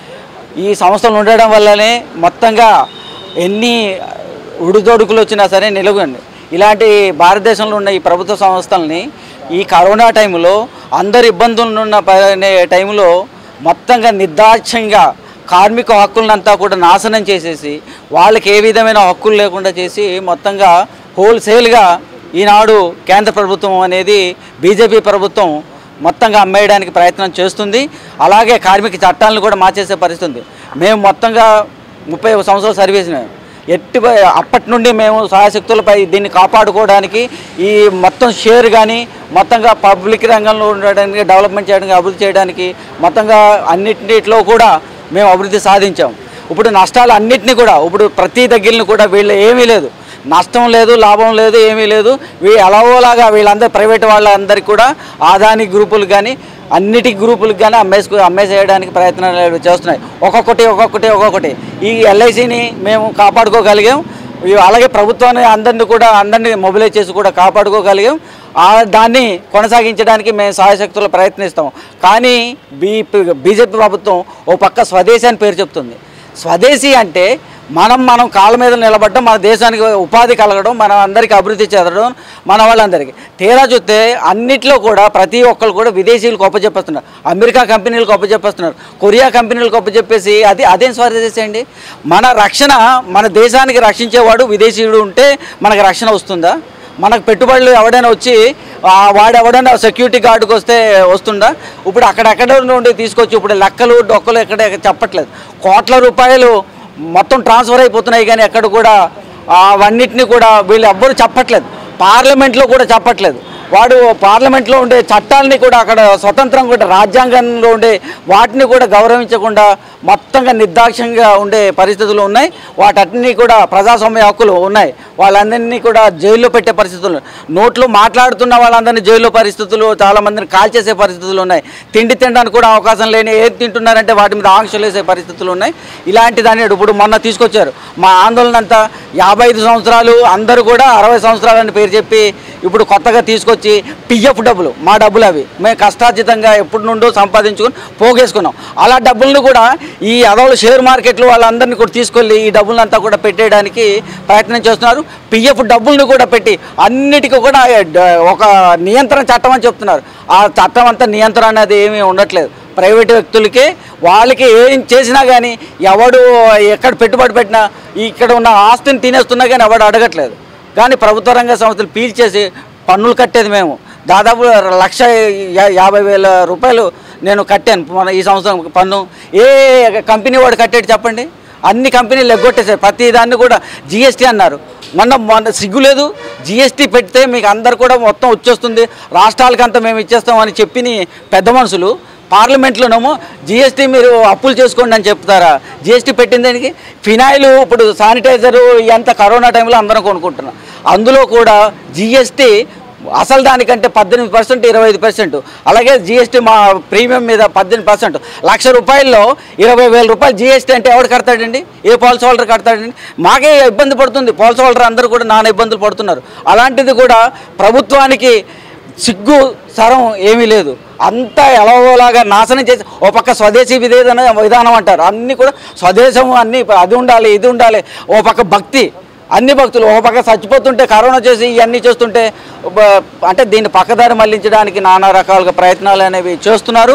S7: ఈ సంస్థలు ఉండడం వల్లనే మొత్తంగా ఎన్ని ఉడిదొడుకులు వచ్చినా సరే నిలవండి. ఇలాంటి భారతదేశంలో ఉన్న ఈ ప్రభుత్వ సంస్థల్ని ఈ కరోనా టైంలో అందరు ఇబ్బందులు ఉన్న టైంలో మొత్తంగా నిర్దాక్ష్యంగా కార్మిక హక్కులనంతా కూడా నాశనం చేసేసి వాళ్ళకి ఏ విధమైన హక్కులు లేకుండా చేసి మొత్తంగా హోల్సేల్గా ఈనాడు కేంద్ర ప్రభుత్వం అనేది బీజేపీ ప్రభుత్వం మొత్తంగా అమ్మేయడానికి ప్రయత్నం చేస్తుంది. అలాగే కార్మిక చట్టాలను కూడా మార్చేసే పరిస్థితి. మేము మొత్తంగా ముప్పై సంవత్సరాల సర్వీస్ ఎట్టి అప్పటి నుండి మేము సహాయశక్తులపై దీన్ని కాపాడుకోవడానికి ఈ మొత్తం షేర్ కానీ మొత్తంగా పబ్లిక్ రంగంలో ఉండడానికి డెవలప్మెంట్ చేయడానికి అభివృద్ధి చేయడానికి మొత్తంగా అన్నింటిలో కూడా మేము అభివృద్ధి సాధించాం. ఇప్పుడు నష్టాలు అన్నింటినీ కూడా ఇప్పుడు ప్రతి దగ్గరని కూడా వీళ్ళు ఏమీ లేదు, నష్టం లేదు, లాభం లేదు, ఏమీ లేదు. వీ ఎలాగోలాగా వీళ్ళందరూ ప్రైవేట్ వాళ్ళందరికీ కూడా ఆదాని గ్రూపులు కానీ అన్నిటి గ్రూపులకు కానీ అమ్మేసుకు అమ్మేసేయడానికి ప్రయత్నాలు చేస్తున్నాయి. ఒక్కొక్కటి ఒక్కొక్కటి ఒక్కొక్కటి ఈ ఎల్ఐసిని మేము కాపాడుకోగలిగాం. అలాగే ప్రభుత్వాన్ని అందరినీ కూడా అందరినీ మొబిలైజ్ చేసి కూడా కాపాడుకోగలిగాం. దాన్ని కొనసాగించడానికి మేము సహాయశక్తులు ప్రయత్నిస్తాం. కానీ బీ బీజేపీ ప్రభుత్వం ఓ పక్క స్వదేశీ అని పేరు చెప్తుంది. స్వదేశీ అంటే మనం మనం కాళ్ళ మీద నిలబడడం, మన దేశానికి ఉపాధి కలగడం, మన అందరికీ అభివృద్ధి చెందడం, మన వాళ్ళందరికీ. తీరా చూస్తే అన్నిట్లో కూడా ప్రతి ఒక్కరు కూడా విదేశీయులకు ఒప్పచెప్పేస్తున్నారు. అమెరికా కంపెనీలకు ఒప్పచెప్పేస్తున్నారు, కొరియా కంపెనీలకు ఒప్పచెప్పేసి అది అదేం స్వదేశీ అండి? మన రక్షణ, మన దేశానికి రక్షించేవాడు విదేశీయుడు ఉంటే మనకు రక్షణ వస్తుందా? మనకు పెట్టుబడులు ఎవడైనా వచ్చి వాడు ఎవడైనా సెక్యూరిటీ గార్డుకి వస్తే వస్తుందా? ఇప్పుడు అక్కడెక్కడ నుండి తీసుకొచ్చి ఇప్పుడు లెక్కలు డొక్కలు ఎక్కడ చెప్పట్లేదు. కోట్ల రూపాయలు మొత్తం ట్రాన్స్ఫర్ అయిపోతున్నాయి కానీ ఎక్కడ కూడా అవన్నిటిని కూడా వీళ్ళు ఎవ్వరూ చెప్పట్లేదు. పార్లమెంట్లో కూడా చెప్పట్లేదు. వాడు పార్లమెంట్లో ఉండే చట్టాలని కూడా అక్కడ స్వతంత్రం కూడా రాజ్యాంగంలో ఉండే వాటిని కూడా గౌరవించకుండా మొత్తంగా నిర్దాక్ష్యంగా ఉండే పరిస్థితులు ఉన్నాయి. వాటన్ని కూడా ప్రజాస్వామ్య హక్కులు ఉన్నాయి. వాళ్ళందరినీ కూడా జైల్లో పెట్టే పరిస్థితులు, నోట్లో మాట్లాడుతున్న వాళ్ళందరినీ జైల్లో పరిస్థితులు, చాలామందిని కాల్చేసే పరిస్థితులు ఉన్నాయి. తిండి తినడానికి కూడా అవకాశం లేని ఏది తింటున్నారంటే వాటి మీద ఆంక్షలు వేసే పరిస్థితులు ఉన్నాయి. ఇలాంటి దాన్ని ఇప్పుడు మొన్న తీసుకొచ్చారు. మా ఆందోళన అంతా యాభై ఐదు సంవత్సరాలు అందరూ కూడా అరవై సంవత్సరాలని పేరు చెప్పి ఇప్పుడు కొత్తగా తీసుకొచ్చి పిఎఫ్ డబ్బులు, మా డబ్బులు అవి మేము కష్టార్జితంగా ఎప్పటి నుండో సంపాదించుకొని పోగేసుకున్నాం. అలా డబ్బులను కూడా ఈ అదవులు షేర్ మార్కెట్లు వాళ్ళందరినీ కూడా తీసుకెళ్ళి ఈ డబ్బులంతా కూడా పెట్టేయడానికి ప్రయత్నం చేస్తున్నారు. పిఎఫ్ డబ్బులను కూడా పెట్టి అన్నిటికీ కూడా ఒక నియంత్రణ చట్టం అని చెప్తున్నారు. ఆ చట్టం అంతా నియంత్రణ అనేది ఏమీ ఉండట్లేదు. ప్రైవేటు వ్యక్తులకి వాళ్ళకి ఏం చేసినా కానీ ఎవడు ఎక్కడ పెట్టుబడి పెట్టినా ఇక్కడ ఉన్న ఆస్తిని తినేస్తున్నా కానీ ఎవడు అడగట్లేదు. కానీ ప్రభుత్వ రంగ సంస్థలు పీల్చేసి పన్నులు కట్టేది మేము దాదాపు లక్ష యాభై వేల రూపాయలు నేను కట్టాను మన ఈ సంవత్సరం పన్ను. ఏ కంపెనీ వాడు కట్టేది చెప్పండి? అన్ని కంపెనీలు ఎగ్గొట్టేశారు. ప్రతి దాన్ని కూడా జిఎస్టీ అన్నారు. మొన్న మొన్న సిగ్గు లేదు, జిఎస్టీ పెడితే మీకు అందరు కూడా మొత్తం వచ్చేస్తుంది, రాష్ట్రాలకంతా మేము ఇచ్చేస్తామని చెప్పిన పెద్ద మనుషులు పార్లమెంట్లోనేమో జిఎస్టీ మీరు అప్పులు చేసుకోండి అని చెప్తారా? జిఎస్టీ పెట్టిన దానికి ఫినాయిల్, ఇప్పుడు శానిటైజరు ఎంత కరోనా టైంలో అందరం కొనుక్కుంటున్నాం, అందులో కూడా జిఎస్టీ అసలు దానికంటే పద్దెనిమిది పర్సెంట్ ఇరవై ఐదు పర్సెంట్ అలాగే జిఎస్టీ మా ప్రీమియం మీద పద్దెనిమిది పర్సెంట్ లక్ష రూపాయల్లో ఇరవై వేల రూపాయలు జిఎస్టీ అంటే ఎవడు కడతాడండి? ఏ పాలసీ హోల్డర్ కడతాడండి? మాకే ఇబ్బంది పడుతుంది, పాలసీ హోల్డర్ అందరూ కూడా నానా ఇబ్బందులు పడుతున్నారు. అలాంటిది కూడా ప్రభుత్వానికి సిగ్గు సరం ఏమీ లేదు, అంతా ఎలాగోలాగా నాశనం చేసి ఓ పక్క స్వదేశీ విధాన విధానం అంటారు, అన్నీ కూడా స్వదేశం, అన్నీ అది ఉండాలి ఇది ఉండాలి, ఓ పక్క భక్తి, అన్ని భక్తులు ఓ పక్క చచ్చిపోతుంటే కరోనా చేసి ఇవన్నీ చేస్తుంటే అంటే దీన్ని పక్కదారి మళ్లించడానికి నానా రకాలుగా ప్రయత్నాలు అనేవి చేస్తున్నారు.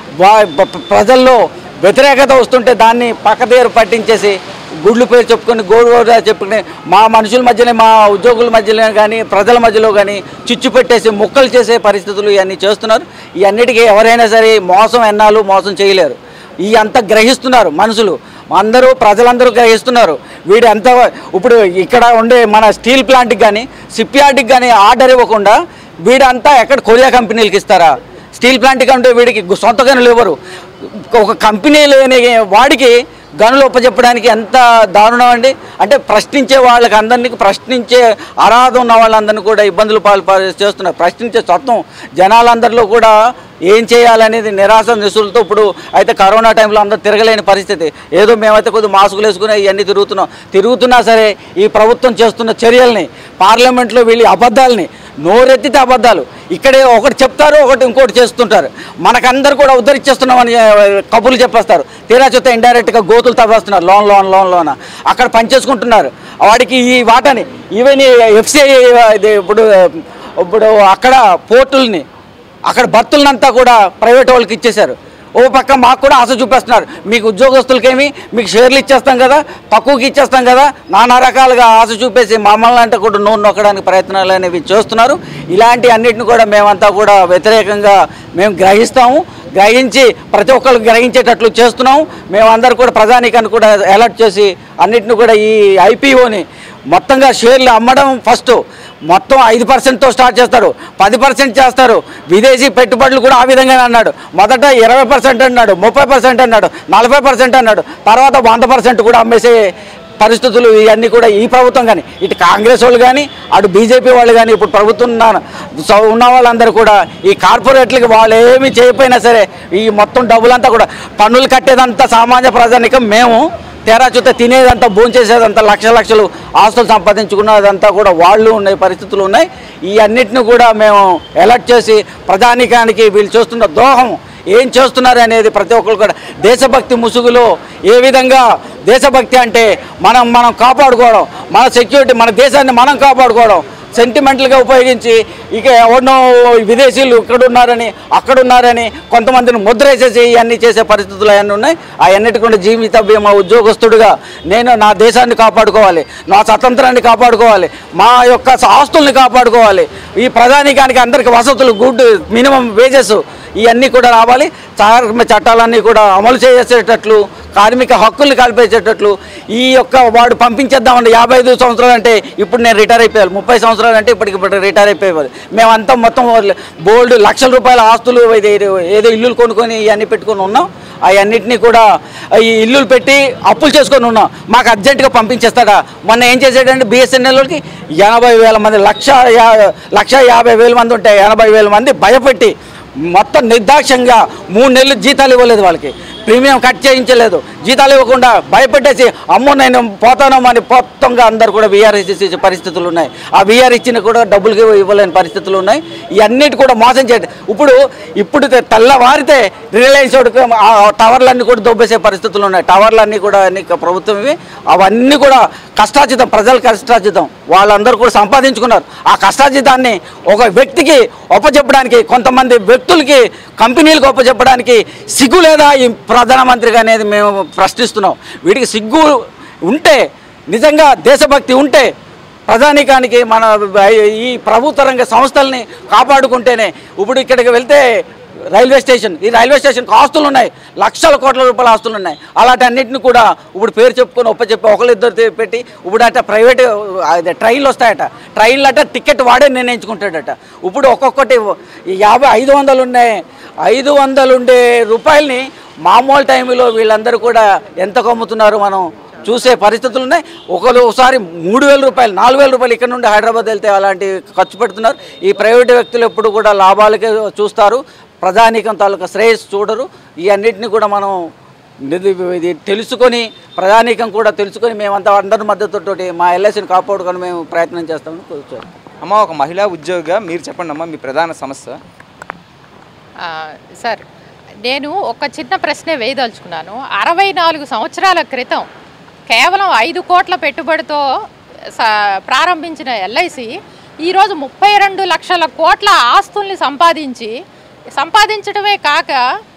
S7: ప్రజల్లో వ్యతిరేకత వస్తుంటే దాన్ని పక్కదారి పట్టించేసి గుడ్లు పేరు చెప్పుకొని గోడు చెప్పుకుని మా మనుషుల మధ్యనే, మా ఉద్యోగుల మధ్యలో కానీ ప్రజల మధ్యలో కానీ చిచ్చు పెట్టేసి ముక్కలు చేసే పరిస్థితులు ఇవన్నీ చేస్తున్నారు. ఇవన్నిటికీ ఎవరైనా సరే మోసం ఎన్నాళ్ళు మోసం చేయలేరు. ఈ అంతా గ్రహిస్తున్నారు మనుషులు, అందరూ ప్రజలందరూ గ్రహిస్తున్నారు. వీడు ఎంత ఇప్పుడు ఇక్కడ ఉండే మన స్టీల్ ప్లాంట్కి కానీ షిప్ యార్డ్కి కానీ ఆర్డర్ ఇవ్వకుండా వీడంతా ఎక్కడ కొరియా కంపెనీలకు ఇస్తారా? స్టీల్ ప్లాంట్కి అంటే వీడికి సొంత గనులు ఇవ్వరు. ఒక కంపెనీ లేని వాడికి గనులు ఒప్పచెప్పడానికి ఎంత దారుణం అండి. అంటే ప్రశ్నించే వాళ్ళకి అందరినీ, ప్రశ్నించే అర్హత ఉన్న వాళ్ళందరినీ కూడా ఇబ్బందులు పాలు చేస్తున్నారు. ప్రశ్నించే సత్వం జనాలందరిలో కూడా ఏం చేయాలనేది నిరాశ నిస్సులతో ఇప్పుడు అయితే కరోనా టైంలో అందరూ తిరగలేని పరిస్థితి. ఏదో మేమైతే కొద్దిగా మాస్కులు వేసుకుని ఇవన్నీ తిరుగుతున్నాం, తిరుగుతున్నా సరే ఈ ప్రభుత్వం చేస్తున్న చర్యల్ని, పార్లమెంట్లో వీళ్ళ అబద్ధాలని, నోరెత్తితే అబద్ధాలు, ఇక్కడే ఒకటి చెప్తారు ఒకటి ఇంకోటి చేస్తుంటారు. మనకందరూ కూడా ఉద్ధరించేస్తున్నామని కబుర్లు చెప్పేస్తారు, తీరా చూస్తే ఇండైరెక్ట్గా గోతులు తవ్వేస్తున్నారు, లోన్ లోన్ లోన్ లోన అక్కడ పనిచేసుకుంటున్నారు. వాడికి ఈ వాటని ఈవెన్ ఎఫ్సిఐ ఇప్పుడు ఇప్పుడు అక్కడ పోర్టుల్ని, అక్కడ భర్తులనంతా కూడా ప్రైవేట్ వాళ్ళకి ఇచ్చేశారు. ఓ పక్క మాకు కూడా ఆశ చూపిస్తున్నారు, మీకు ఉద్యోగస్తులకేమి మీకు షేర్లు ఇచ్చేస్తాం కదా, తక్కువకి ఇచ్చేస్తాం కదా, నానా రకాలుగా ఆశ చూపేసి మమ్మల్ని అంటే కూడా నోరు నొక్కడానికి ప్రయత్నాలు అనేవి చేస్తున్నారు. ఇలాంటి అన్నిటిని కూడా మేమంతా కూడా వ్యతిరేకంగా మేము గ్రహిస్తాము, గ్రహించి ప్రతి ఒక్కరు గ్రహించేటట్లు చేస్తున్నాము. మేమందరూ కూడా ప్రజానీకాన్ని కూడా అలర్ట్ చేసి అన్నిటిని కూడా ఈ ఐపీఓని మొత్తంగా షేర్లు అమ్మడం ఫస్ట్ మొత్తం ఐదు పర్సెంట్తో స్టార్ట్ చేస్తారు, పది పర్సెంట్ చేస్తారు. విదేశీ పెట్టుబడులు కూడా ఆ విధంగానే అన్నాడు. మొదట ఇరవై పర్సెంట్ అన్నాడు, ముప్పై పర్సెంట్ అన్నాడు, నలభై పర్సెంట్ అన్నాడు, తర్వాత వంద పర్సెంట్ కూడా అమ్మేసే పరిస్థితులు ఇవన్నీ కూడా ఈ ప్రభుత్వం కానీ, ఇటు కాంగ్రెస్ వాళ్ళు కానీ అటు బీజేపీ వాళ్ళు కానీ ఇప్పుడు ప్రభుత్వం ఉన్న వాళ్ళందరూ కూడా ఈ కార్పొరేట్లకి వాళ్ళు ఏమీ చేయకపోయినా సరే ఈ మొత్తం డబ్బులంతా కూడా పన్నులు కట్టేదంతా సామాన్య ప్రజానికం మేము, తేరా చూస్తే తినేదంతా భోంచేసేదంతా లక్ష లక్షలు ఆస్తులు సంపాదించుకున్నదంతా కూడా వాళ్ళు ఉన్న పరిస్థితులు ఉన్నాయి. ఈ అన్నిటిని కూడా మేము అలర్ట్ చేసి ప్రజానీకానికి వీళ్ళు చేస్తున్న ద్రోహం ఏం చేస్తున్నారు అనేది ప్రతి ఒక్కరు కూడా దేశభక్తి ముసుగులో ఏ విధంగా దేశభక్తి అంటే మనం మనం కాపాడుకోవడం, మన సెక్యూరిటీ, మన దేశాన్ని మనం కాపాడుకోవడం సెంటిమెంటల్గా ఉపయోగించి ఇక ఎవరినో విదేశీయులు ఇక్కడున్నారని అక్కడున్నారని కొంతమందిని ముద్ర వేసేసి ఇవన్నీ చేసే పరిస్థితులు అవన్నీ ఉన్నాయి. అవన్నిటి కూడా జీవిత బీమా ఉద్యోగస్తుడిగా నేను నా దేశాన్ని కాపాడుకోవాలి, నా స్వతంత్రాన్ని కాపాడుకోవాలి, మా యొక్క ఆస్తుల్ని కాపాడుకోవాలి, ఈ ప్రధానికానికి అందరికీ వసతులు, గుడ్ మినిమం వేజెస్ ఇవన్నీ కూడా రావాలి, కార్మిక చట్టాలన్నీ కూడా అమలు చేసేటట్లు, కార్మిక హక్కుల్ని కల్పించేటట్లు. ఈ యొక్క వాడు పంపించేద్దామండి యాభై ఐదు సంవత్సరాలు అంటే ఇప్పుడు నేను రిటైర్ అయిపోయాను, ముప్పై సంవత్సరాలు అంటే ఇప్పటికి ఇప్పుడు రిటైర్ అయిపోయేవారు. మేమంతా మొత్తం బోల్డ్ లక్షల రూపాయల ఆస్తులు ఏదో ఇల్లులు కొనుక్కొని ఇవన్నీ పెట్టుకొని ఉన్నాం. అవన్నిటినీ కూడా ఈ ఇల్లులు పెట్టి అప్పులు చేసుకొని ఉన్నాం. మాకు అర్జెంటుగా పంపించేస్తాడా? మొన్న ఏం చేసాడంటే బిఎస్ఎన్ఎల్కి ఎనభై వేల మంది లక్ష లక్ష యాభై వేల మంది ఉంటే ఎనభై వేల మంది భయపెట్టి మొత్తం నిర్దాక్ష్యంగా మూడు నెలలు జీతాలు ఇవ్వలేదు, వాళ్ళకి ప్రీమియం కట్ చేయించలేదు, జీతాలు ఇవ్వకుండా భయపెట్టేసి అమ్మో నేను పోతానో అని మొత్తంగా అందరు కూడా వీఆర్ఎస్ ఇచ్చే పరిస్థితులు ఉన్నాయి. ఆ వీఆర్ ఇచ్చిన కూడా డబ్బులకి ఇవ్వలేని పరిస్థితులు ఉన్నాయి. ఇవన్నిటి కూడా మోసం చేయడం. ఇప్పుడు ఇప్పుడు తెల్లవారితే రిలయన్స్ ఆ టవర్లన్నీ కూడా దొబ్బేసే పరిస్థితులు ఉన్నాయి. టవర్లన్నీ కూడా అన్ని ప్రభుత్వం ఇవి, అవన్నీ కూడా కష్టార్జితం, ప్రజల కష్టార్జితం, వాళ్ళందరూ కూడా సంపాదించుకున్నారు. ఆ కష్టార్జితాన్ని ఒక వ్యక్తికి ఒప్పచెప్పడానికి, కొంతమంది వ్యక్తులకి కంపెనీలకు ఒప్పచెప్పడానికి సిగ్గు లేదా ఈ ప్రధానమంత్రిగా అనేది మేము ప్రశ్నిస్తున్నాం. వీటికి సిగ్గు ఉంటే, నిజంగా దేశభక్తి ఉంటే ప్రజానీకానికి మన ఈ ప్రభుత్వ రంగ సంస్థల్ని కాపాడుకుంటేనే. ఇప్పుడు ఇక్కడికి వెళ్తే రైల్వే స్టేషన్, ఈ రైల్వే స్టేషన్కి ఆస్తులు ఉన్నాయి, లక్షల కోట్ల రూపాయల ఆస్తులు ఉన్నాయి. అలాంటి అన్నింటిని కూడా ఇప్పుడు పేరు చెప్పుకొని ఒప్ప చెప్పి ఒకరిద్దరు పెట్టి ఇప్పుడు అట ప్రైవేట్ అదే ట్రైన్లు వస్తాయట, ట్రైన్లు అట టికెట్ వాడే నిర్ణయించుకుంటాడట. ఇప్పుడు ఒక్కొక్కటి యాభై ఐదు వందలు ఉన్నాయి, ఐదు వందలు ఉండే రూపాయలని మామూలు టైంలో వీళ్ళందరూ కూడా ఎంతకు అమ్ముతున్నారు మనం చూసే పరిస్థితులు ఉన్నాయి. ఒకరు ఒకసారి మూడు వేల రూపాయలు నాలుగు వేల రూపాయలు ఇక్కడ నుండి హైదరాబాద్ వెళ్తే అలాంటి ఖర్చు పెడుతున్నారు. ఈ ప్రైవేటు వ్యక్తులు ఎప్పుడు కూడా లాభాలకే చూస్తారు, ప్రజానీకం తాలూకా శ్రేయస్సు చూడరు. ఈ అన్నింటినీ కూడా మనం ఇది తెలుసుకొని ప్రజానీకం కూడా తెలుసుకొని మేమంతా అందరి మద్దతుతోటి మా ఎల్ఐసిని కాపాడుకొని మేము ప్రయత్నం చేస్తామని కూర్చోండి.
S1: అమ్మ, ఒక మహిళా ఉద్యోగిగా మీరు చెప్పండి అమ్మా మీ ప్రధాన సమస్య.
S8: సార్, నేను ఒక చిన్న ప్రశ్నే వేయదలుచుకున్నాను. అరవై నాలుగు సంవత్సరాల క్రితం కేవలం ఐదు కోట్ల పెట్టుబడితో ప్రారంభించిన ఎల్ఐసి ఈరోజు ముప్పై రెండు లక్షల కోట్ల ఆస్తుల్ని సంపాదించి సంపాదించడమే కాక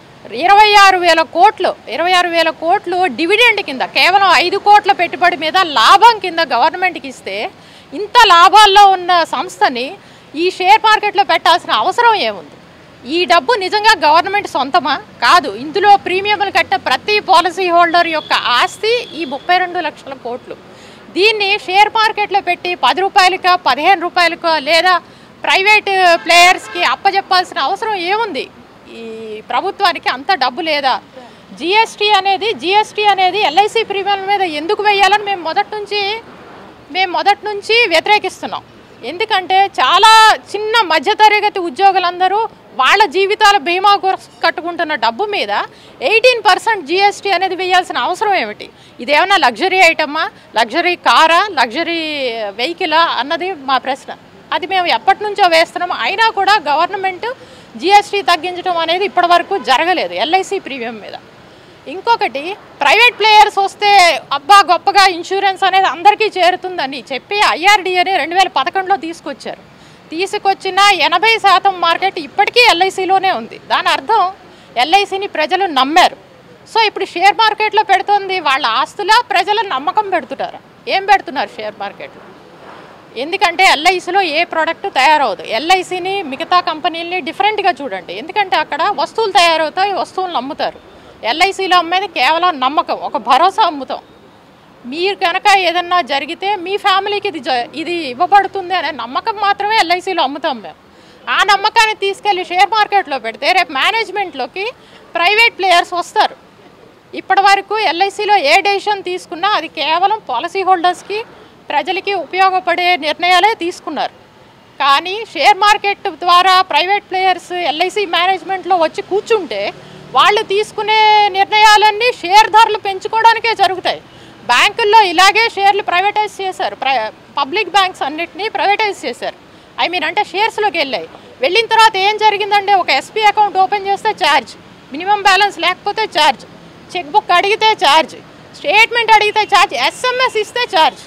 S8: ఇరవై ఆరు వేల కోట్లు ఇరవై ఆరు వేల కోట్లు డివిడెండ్ కింద కేవలం ఐదు కోట్ల పెట్టుబడి మీద లాభం కింద గవర్నమెంట్కి ఇస్తే ఇంత లాభాల్లో ఉన్న సంస్థని ఈ షేర్ మార్కెట్లో పెట్టాల్సిన అవసరం ఏముంది? ఈ డబ్బు నిజంగా గవర్నమెంట్ సొంతమా? కాదు. ఇందులో ప్రీమియంలు కట్టిన ప్రతి పాలసీ హోల్డర్ యొక్క ఆస్తి ఈ ముప్పై రెండు లక్షల కోట్లు. దీన్ని షేర్ మార్కెట్లో పెట్టి పది రూపాయలకా పదిహేను రూపాయలకో లేదా ప్రైవేట్ ప్లేయర్స్కి అప్పచెప్పాల్సిన అవసరం ఏముంది? ఈ ప్రభుత్వానికి అంత డబ్బు లేదా? జిఎస్టీ అనేది జిఎస్టీ అనేది ఎల్ఐసి ప్రీమియం మీద ఎందుకు వేయాలని మేము మొదటి నుంచి మేము మొదటి నుంచి వ్యతిరేకిస్తున్నాం. ఎందుకంటే చాలా చిన్న మధ్యతరగతి ఉద్యోగులందరూ వాళ్ళ జీవితాల బీమా కట్టుకుంటున్న డబ్బు మీద ఎయిటీన్ పర్సెంట్ జిఎస్టీ అనేది వేయాల్సిన అవసరం ఏమిటి? ఇదేమన్నా లగ్జరీ ఐటమా, లగ్జరీ కారా, లగ్జరీ వెహికలా అన్నది మా ప్రశ్న. అది మేము ఎప్పటి నుంచో వేస్తున్నాము. అయినా కూడా గవర్నమెంట్ జిఎస్టీ తగ్గించడం అనేది ఇప్పటి వరకు జరగలేదు ఎల్ఐసి ప్రీమియం మీద. ఇంకొకటి, ప్రైవేట్ ప్లేయర్స్ వస్తే అబ్బా గొప్పగా ఇన్సూరెన్స్ అనేది అందరికీ చేరుతుందని చెప్పి ఐఆర్డీఏని రెండు వేల పదకొండులో తీసుకొచ్చారు. తీసుకొచ్చిన ఎనభై శాతం మార్కెట్ ఇప్పటికీ ఎల్ఐసిలోనే ఉంది. దాని అర్థం ఎల్ఐసిని ప్రజలు నమ్మారు. సో ఇప్పుడు షేర్ మార్కెట్లో పెడుతుంది వాళ్ళ ఆస్తుల ప్రజల నమ్మకం పెడుతున్నారు. ఏం పెడుతున్నారు షేర్ మార్కెట్లో? ఎందుకంటే ఎల్ఐసిలో ఏ ప్రోడక్ట్ తయారవదు. ఎల్ఐసిని మిగతా కంపెనీలని డిఫరెంట్గా చూడండి. ఎందుకంటే అక్కడ వస్తువులు తయారవుతాయి, వస్తువులను అమ్ముతారు. ఎల్ఐసిలో అమ్మేది కేవలం నమ్మకం, ఒక భరోసా అమ్ముతాం. మీరు కనుక ఏదన్నా జరిగితే మీ ఫ్యామిలీకి ఇది ఇది ఇవ్వబడుతుంది అనే నమ్మకం మాత్రమే ఎల్ఐసిలో అమ్ముతాం మేము. ఆ నమ్మకాన్ని తీసుకెళ్ళి షేర్ మార్కెట్లో పెడితే రేపు మేనేజ్మెంట్లోకి ప్రైవేట్ ప్లేయర్స్ వస్తారు. ఇప్పటి వరకు ఎల్ఐసిలో ఏ డెసిషన్ తీసుకున్నా అది కేవలం పాలసీ హోల్డర్స్కి ప్రజలకి ఉపయోగపడే నిర్ణయాలే తీసుకున్నారు. కానీ షేర్ మార్కెట్ ద్వారా ప్రైవేట్ ప్లేయర్స్ ఎల్ఐసి మేనేజ్మెంట్లో వచ్చి కూర్చుంటే వాళ్ళు తీసుకునే నిర్ణయాలన్నీ షేర్ ధరలు పెంచుకోవడానికే జరుగుతాయి. బ్యాంకుల్లో ఇలాగే షేర్లు ప్రైవేటైజ్ చేశారు. పబ్లిక్ బ్యాంక్స్ అన్నిటినీ ప్రైవేటైజ్ చేశారు. ఐ మీన్ అంటే షేర్స్లోకి వెళ్ళాయి. వెళ్ళిన తర్వాత ఏం జరిగిందంటే ఒక ఎస్పీ అకౌంట్ ఓపెన్ చేస్తే ఛార్జ్, మినిమం బ్యాలెన్స్ లేకపోతే ఛార్జ్, చెక్ బుక్ అడిగితే ఛార్జ్, స్టేట్మెంట్ అడిగితే ఛార్జ్, ఎస్ఎంఎస్ ఇస్తే ఛార్జ్.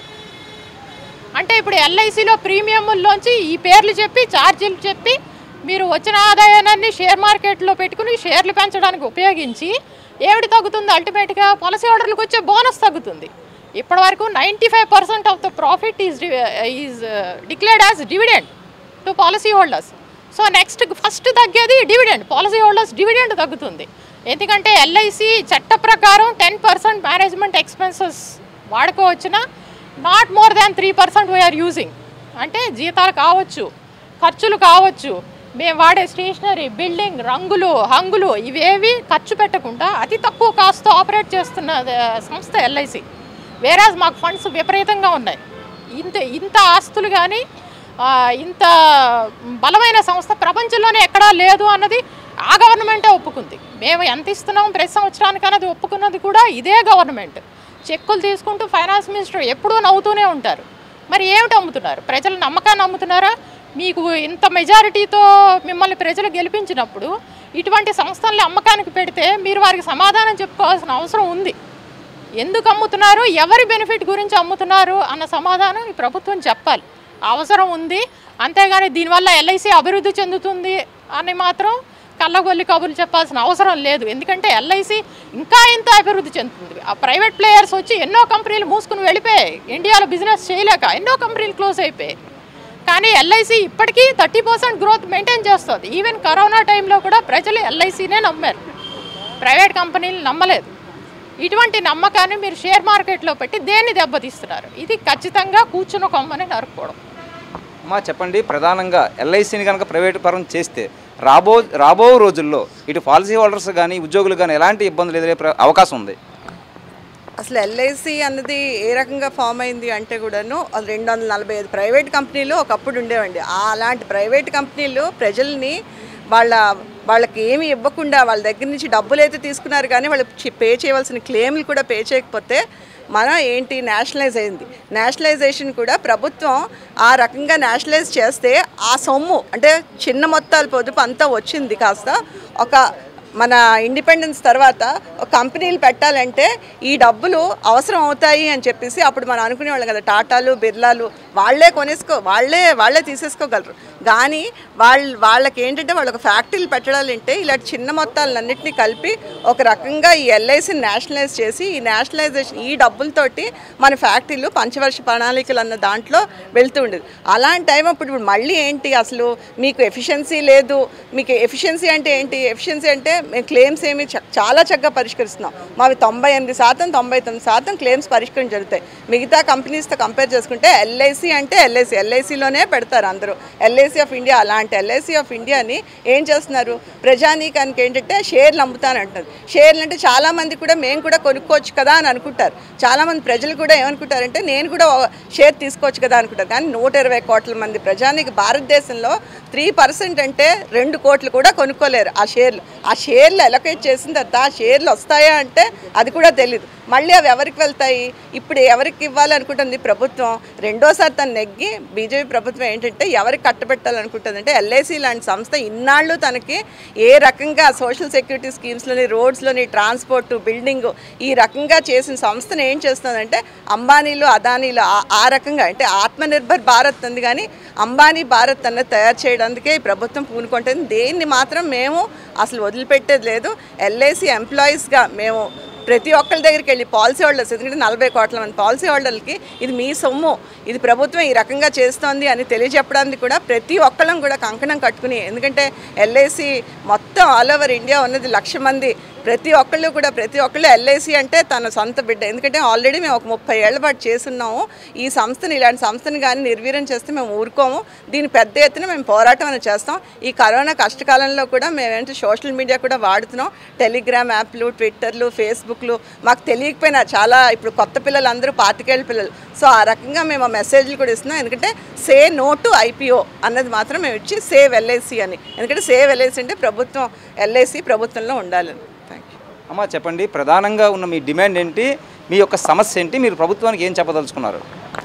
S8: అంటే ఇప్పుడు ఎల్ఐసిలో ప్రీమియంలోంచి ఈ పేర్లు చెప్పి ఛార్జీలు చెప్పి మీరు వచ్చిన ఆదాయాన్ని షేర్ మార్కెట్లో పెట్టుకుని షేర్లు పెంచడానికి ఉపయోగించి ఏమిటి తగ్గుతుంది? అల్టిమేట్గా పాలసీ హోల్డర్లకు వచ్చే బోనస్ తగ్గుతుంది. ఇప్పటి వరకు ninety five percent of the profit is is declared as dividend to policy holders. So next first తగ్గేది డివిడెండ్. పాలసీ హోల్డర్స్ డివిడెండ్ తగ్గుతుంది. ఎందుకంటే ఎల్ఐసి చట్ట ప్రకారం టెన్ పర్సెంట్ మేనేజ్మెంట్ ఎక్స్పెన్సెస్ వాడుకోవచ్చిన not more than three percent we're using. అంటే జీతాలు కావచ్చు, ఖర్చులు కావచ్చు, మేము వాడే స్టేషనరీ, బిల్డింగ్, రంగులు, హంగులు ఇవేవి ఖర్చు పెట్టకుండా అతి తక్కువ కాస్ట్తో ఆపరేట్ చేస్తున్న సంస్థ ఎల్ఐసి. వేరాజ్ మాకు ఫండ్స్ విపరీతంగా ఉన్నాయి. ఇంత ఇంత ఆస్తులు కానీ ఇంత బలమైన సంస్థ ప్రపంచంలోనే ఎక్కడా లేదు అన్నది ఆ గవర్నమెంటే ఒప్పుకుంది. మేము ఎంత ఇస్తున్నాం ప్రతి సంవత్సరానికి అన్నది ఒప్పుకున్నది కూడా ఇదే గవర్నమెంట్. చెక్కులు తీసుకుంటూ ఫైనాన్స్ మినిస్టర్ ఎప్పుడూ నవ్వుతూనే ఉంటారు. మరి ఏమిటి అమ్ముతున్నారు? ప్రజల నమ్మకాన్ని అమ్ముతున్నారా? మీకు ఇంత మెజారిటీతో మిమ్మల్ని ప్రజలు గెలిపించినప్పుడు ఇటువంటి సంస్థల్ని అమ్మకానికి పెడితే మీరు వారికి సమాధానం చెప్పుకోవాల్సిన అవసరం ఉంది. ఎందుకు అమ్ముతున్నారు, ఎవరి బెనిఫిట్ గురించి అమ్ముతున్నారు అన్న సమాధానం ఈ ప్రభుత్వం చెప్పాలి. అవసరం ఉంది. అంతేగాని దీనివల్ల ఎల్ఐసి అభివృద్ధి చెందుతుంది అని మాత్రం కళ్ళగొల్లి కబుర్లు చెప్పాల్సిన అవసరం లేదు. ఎందుకంటే ఎల్ఐసి ఇంకా ఇంత అభివృద్ధి చెందుతుంది. ఆ ప్రైవేట్ ప్లేయర్స్ వచ్చి ఎన్నో కంపెనీలు మూసుకుని వెళ్ళిపోయాయి. ఇండియాలో బిజినెస్ చేయలేక ఎన్నో కంపెనీలు క్లోజ్ అయిపోయాయి. కానీ ఎల్ఐసి ఇప్పటికీ థర్టీ పర్సెంట్ గ్రోత్ మెయింటైన్ చేస్తుంది. ఈవెన్ కరోనా టైంలో కూడా ప్రజలు ఎల్ఐసినే నమ్మారు, ప్రైవేట్ కంపెనీలు నమ్మలేదు. ఇటువంటి నమ్మకాన్ని మీరు షేర్ మార్కెట్లో పెట్టి దేన్ని దెబ్బతీస్తున్నారు? ఇది ఖచ్చితంగా కూర్చున్న కొమ్మని నరుక్కోవడం.
S1: అమ్మా చెప్పండి, ప్రధానంగా ఎల్ఐసిని కనుక ప్రైవేటు పరం చేస్తే రాబో రాబో రోజుల్లో ఇటు పాలసీ హోల్డర్స్ కానీ ఉద్యోగులు కానీ ఎలాంటి ఇబ్బందులు ఎదురయ్యే అవకాశం ఉంది?
S9: అసలు ఎల్ఐసి అన్నది ఏ రకంగా ఫామ్ అయింది అంటే కూడాను రెండు వందల నలభై ఐదు ప్రైవేట్ కంపెనీలు ఒకప్పుడు ఉండేవండి. అలాంటి ప్రైవేట్ కంపెనీలు ప్రజల్ని వాళ్ళ వాళ్ళకి ఏమి ఇవ్వకుండా వాళ్ళ దగ్గర నుంచి డబ్బులు అయితే తీసుకున్నారు కానీ వాళ్ళు పే చేయవలసిన క్లెయిమ్లు కూడా పే చేయకపోతే మనం ఏంటి నేషనలైజ్ అయింది. నేషనలైజేషన్ కూడా ప్రభుత్వం ఆ రకంగా నేషనలైజ్ చేస్తే ఆ సొమ్ము అంటే చిన్న మొత్తాల పొదుపు అంతా వచ్చింది కాస్త ఒక మన ఇండిపెండెన్స్ తర్వాత కంపెనీలు పెట్టాలంటే ఈ డబ్బులు అవసరం అవుతాయి అని చెప్పేసి అప్పుడు మనం అనుకునేవాళ్ళం కదా. టాటాలు బిర్లాలు వాళ్ళే కొనేసుకో వాళ్ళే వాళ్ళే తీసేసుకోగలరు. కానీ వాళ్ళు వాళ్ళకి ఏంటంటే వాళ్ళు ఒక ఫ్యాక్టరీలు పెట్టాలంటే ఇలాంటి చిన్న మొత్తాలన్నింటినీ కలిపి ఒక రకంగా ఈ ఎల్ఐసిని నేషనలైజ్ చేసి ఈ నేషనలైజేషన్ ఈ డబ్బులతోటి మన ఫ్యాక్టరీలు పంచవర్ష ప్రణాళికలు అన్న దాంట్లో వెళ్తూ ఉండేది. అలాంటి టైం అప్పుడు ఇప్పుడు మళ్ళీ ఏంటి అసలు మీకు ఎఫిషియన్సీ లేదు. మీకు ఎఫిషియన్సీ అంటే ఏంటి? ఎఫిషియన్సీ అంటే మేము క్లెయిమ్స్ ఏమి చాలా చక్కగా పరిష్కరిస్తున్నాం. మావి తొంభై ఎనిమిది శాతం తొంభై తొమ్మిది శాతం క్లెయిమ్స్ పరిష్కరణ జరుగుతాయి. మిగతా కంపెనీస్తో కంపేర్ చేసుకుంటే ఎల్ఐసి అంటే ఎల్ఐసి ఎల్ఐసిలోనే పెడతారు అందరూ. ఎల్ఐసి ఆఫ్ ఇండియా అలాంటి ఎల్ఐసి ఆఫ్ ఇండియాని ఏం చేస్తున్నారు? ప్రజానీకానికి ఏంటంటే షేర్లు అమ్ముతానంటారు. షేర్లు అంటే చాలామంది కూడా మేము కూడా కొనుక్కోవచ్చు కదా అని అనుకుంటారు. చాలామంది ప్రజలు కూడా ఏమనుకుంటారంటే నేను కూడా షేర్ తీసుకోవచ్చు కదా అనుకుంటారు. కానీ నూట ఇరవై కోట్ల మంది ప్రజానీకి భారతదేశంలో త్రీ పర్సెంట్ అంటే రెండు కోట్లు కూడా కొనుక్కోలేరు ఆ షేర్లు. ఆ షేర్లు అలొకేట్ చేసిన తర్వాత ఆ షేర్లు వస్తాయా అంటే అది కూడా తెలియదు. మళ్ళీ అవి ఎవరికి వెళ్తాయి? ఇప్పుడు ఎవరికి ఇవ్వాలనుకుంటుంది ప్రభుత్వం? రెండోసారి తను నెగ్గి బీజేపీ ప్రభుత్వం ఏంటంటే ఎవరికి కట్టబెట్టాలనుకుంటుంది అంటే ఎల్ఐసి లాంటి సంస్థ ఇన్నాళ్ళు తనకి ఏ రకంగా సోషల్ సెక్యూరిటీ స్కీమ్స్లోని రోడ్స్లోని ట్రాన్స్పోర్ట్ బిల్డింగ్ ఈ రకంగా చేసిన సంస్థను ఏం చేస్తుందంటే అంబానీలు అదానీలు ఆ రకంగా అంటే ఆత్మనిర్భర్ భారత్ ఉంది కానీ అంబానీ భారత్ అన్నది తయారు చేయడానికే ఈ ప్రభుత్వం పూనుకుంటుంది. దేన్ని మాత్రం మేము అసలు వదిలిపెట్టేది లేదు. ఎల్ఐసి ఎంప్లాయీస్గా మేము ప్రతి ఒక్కరి దగ్గరికి వెళ్ళి పాలసీ హోల్డర్స్ ఎందుకంటే నలభై కోట్ల మంది పాలసీ హోల్డర్లకి ఇది మీ సొమ్ము, ఇది ప్రభుత్వం ఈ రకంగా చేస్తోంది అని తెలియజెప్పడానికి కూడా ప్రతి ఒక్కళ్ళం కూడా కంకణం కట్టుకుని ఎందుకంటే ఎల్ఐసి మొత్తం ఆల్ ఓవర్ ఇండియా ఉన్నది లక్ష మంది ప్రతి ఒక్కళ్ళు కూడా ప్రతి ఒక్కళ్ళు ఎల్ఐసి అంటే తన సొంత బిడ్డ. ఎందుకంటే ఆల్రెడీ మేము ఒక ముప్పై ఏళ్ల పాటు చేస్తున్నాము. ఈ సంస్థని ఇలాంటి సంస్థని కానీ నిర్వీర్యం చేస్తే మేము ఊరుకోము. దీని పెద్ద ఎత్తున మేము పోరాటం అనేది చేస్తాం. ఈ కరోనా కష్టకాలంలో కూడా మేమేంటి సోషల్ మీడియా కూడా వాడుతున్నాం. టెలిగ్రామ్ యాప్లు, ట్విట్టర్లు, ఫేస్బుక్లు మాకు తెలియకపోయినా చాలా ఇప్పుడు కొత్త పిల్లలు అందరూ పాతికేళ్ళ పిల్లలు. సో ఆ రకంగా మేము ఆ మెసేజ్లు కూడా ఇస్తున్నాం. ఎందుకంటే సే నో టు ఐపీఓ అన్నది మాత్రం మేము ఇచ్చి సేవ్ ఎల్ఐసి అని. ఎందుకంటే సేవ్ ఎల్ఐసి అంటే ప్రభుత్వం ఎల్ఐసి ప్రభుత్వంలో ఉండాలని.
S1: అమ్మ చెప్పండి, ప్రధానంగా ఉన్న మీ డిమాండ్ ఏంటి? మీ యొక్క సమస్య ఏంటి? మీరు ప్రభుత్వానికి ఏం చెప్పదలుచుకున్నారు?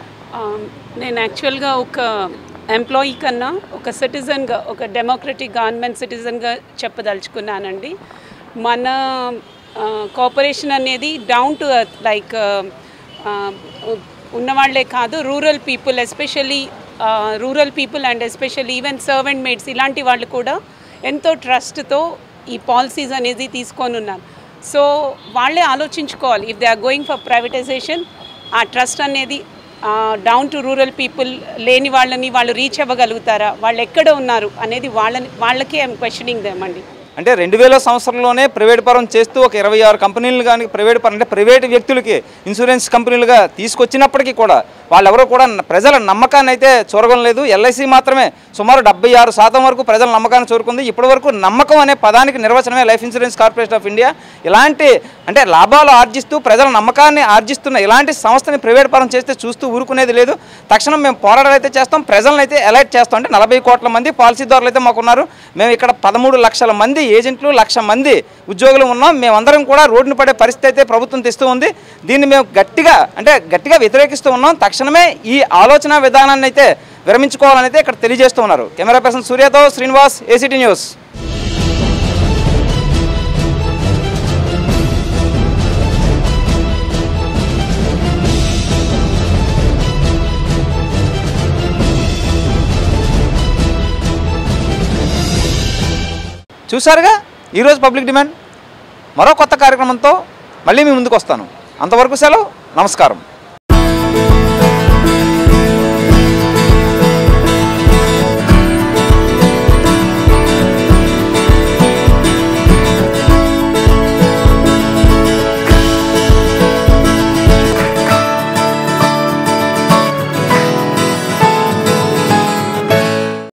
S10: నేను యాక్చువల్గా ఒక ఎంప్లాయీ కన్నా ఒక సిటిజన్గా ఒక డెమోక్రటిక్ గవర్నమెంట్ సిటిజన్గా చెప్పదలుచుకున్నానండి. మన కోఆపరేషన్ అనేది డౌన్ టు ఎర్త్ లైక్ ఉన్నవాళ్లే కాదు rural people especially rural people and especially even servant maids ఇలాంటి వాళ్ళు కూడా ఎంతో ట్రస్ట్తో ఈ పాలసీస్ అనేది తీసుకొని ఉన్నారు. సో వాళ్ళే ఆలోచించుకోవాలి if they are going for privatisation ఆ ట్రస్ట్ అనేది డౌన్ టు రూరల్ పీపుల్ లేని వాళ్ళని వాళ్ళు రీచ్ అవ్వగలుగుతారా, వాళ్ళు ఎక్కడ ఉన్నారు అనేది వాళ్ళని వాళ్ళకే ఐఎమ్ క్వశ్చనింగ్ దెమ్ అండి.
S1: అంటే రెండు వేల సంవత్సరంలోనే ప్రైవేట్ పరం చేస్తూ ఒక ఇరవై ఆరు కంపెనీలు కానీ ప్రైవేట్ పరం అంటే ప్రైవేట్ వ్యక్తులకి ఇన్సూరెన్స్ కంపెనీలుగా తీసుకొచ్చినప్పటికీ కూడా వాళ్ళెవరూ కూడా ప్రజల నమ్మకాన్ని అయితే చూరగొనలేదు. ఎల్ఐసి మాత్రమే సుమారు డెబ్బై ఆరు శాతం వరకు ప్రజల నమ్మకాన్ని చూరుకుంది. ఇప్పటి వరకు నమ్మకం అనే పదానికి నిర్వచనమే life insurance corporation of India. ఇలాంటి అంటే లాభాలు ఆర్జిస్తూ ప్రజల నమ్మకాన్ని ఆర్జిస్తున్న ఇలాంటి సంస్థని ప్రైవేట్ పరం చేస్తే చూస్తూ ఊరుకునేది లేదు. తక్షణం మేము పోరాటాలు అయితే చేస్తాం, ప్రజలను అయితే అలర్ట్ చేస్తాం. అంటే నలభై కోట్ల మంది పాలసీదారులు అయితే మాకున్నారు. మేము ఇక్కడ పదమూడు లక్షల మంది ఏజెంట్లు, లక్ష మంది ఉద్యోగులు ఉన్నాం. మేమందరం కూడా రోడ్డును పడే పరిస్థితి అయితే ప్రభుత్వం తెస్తూ ఉంది. దీన్ని మేము గట్టిగా అంటే గట్టిగా వ్యతిరేకిస్తూ ఉన్నాం. తక్షణమే ఈ ఆలోచన విధానాన్ని అయితే విరమించుకోవాలని అయితే ఇక్కడ తెలియజేస్తూ ఉన్నారు. కెమెరా పర్సన్ సూర్యతో శ్రీనివాస్, ఏసీటీ న్యూస్. చూసారుగా ఈరోజు పబ్లిక్ డిమాండ్. మరో కొత్త కార్యక్రమంతో మళ్ళీ మీ ముందుకు వస్తాను. అంతవరకు సెలవు, నమస్కారం.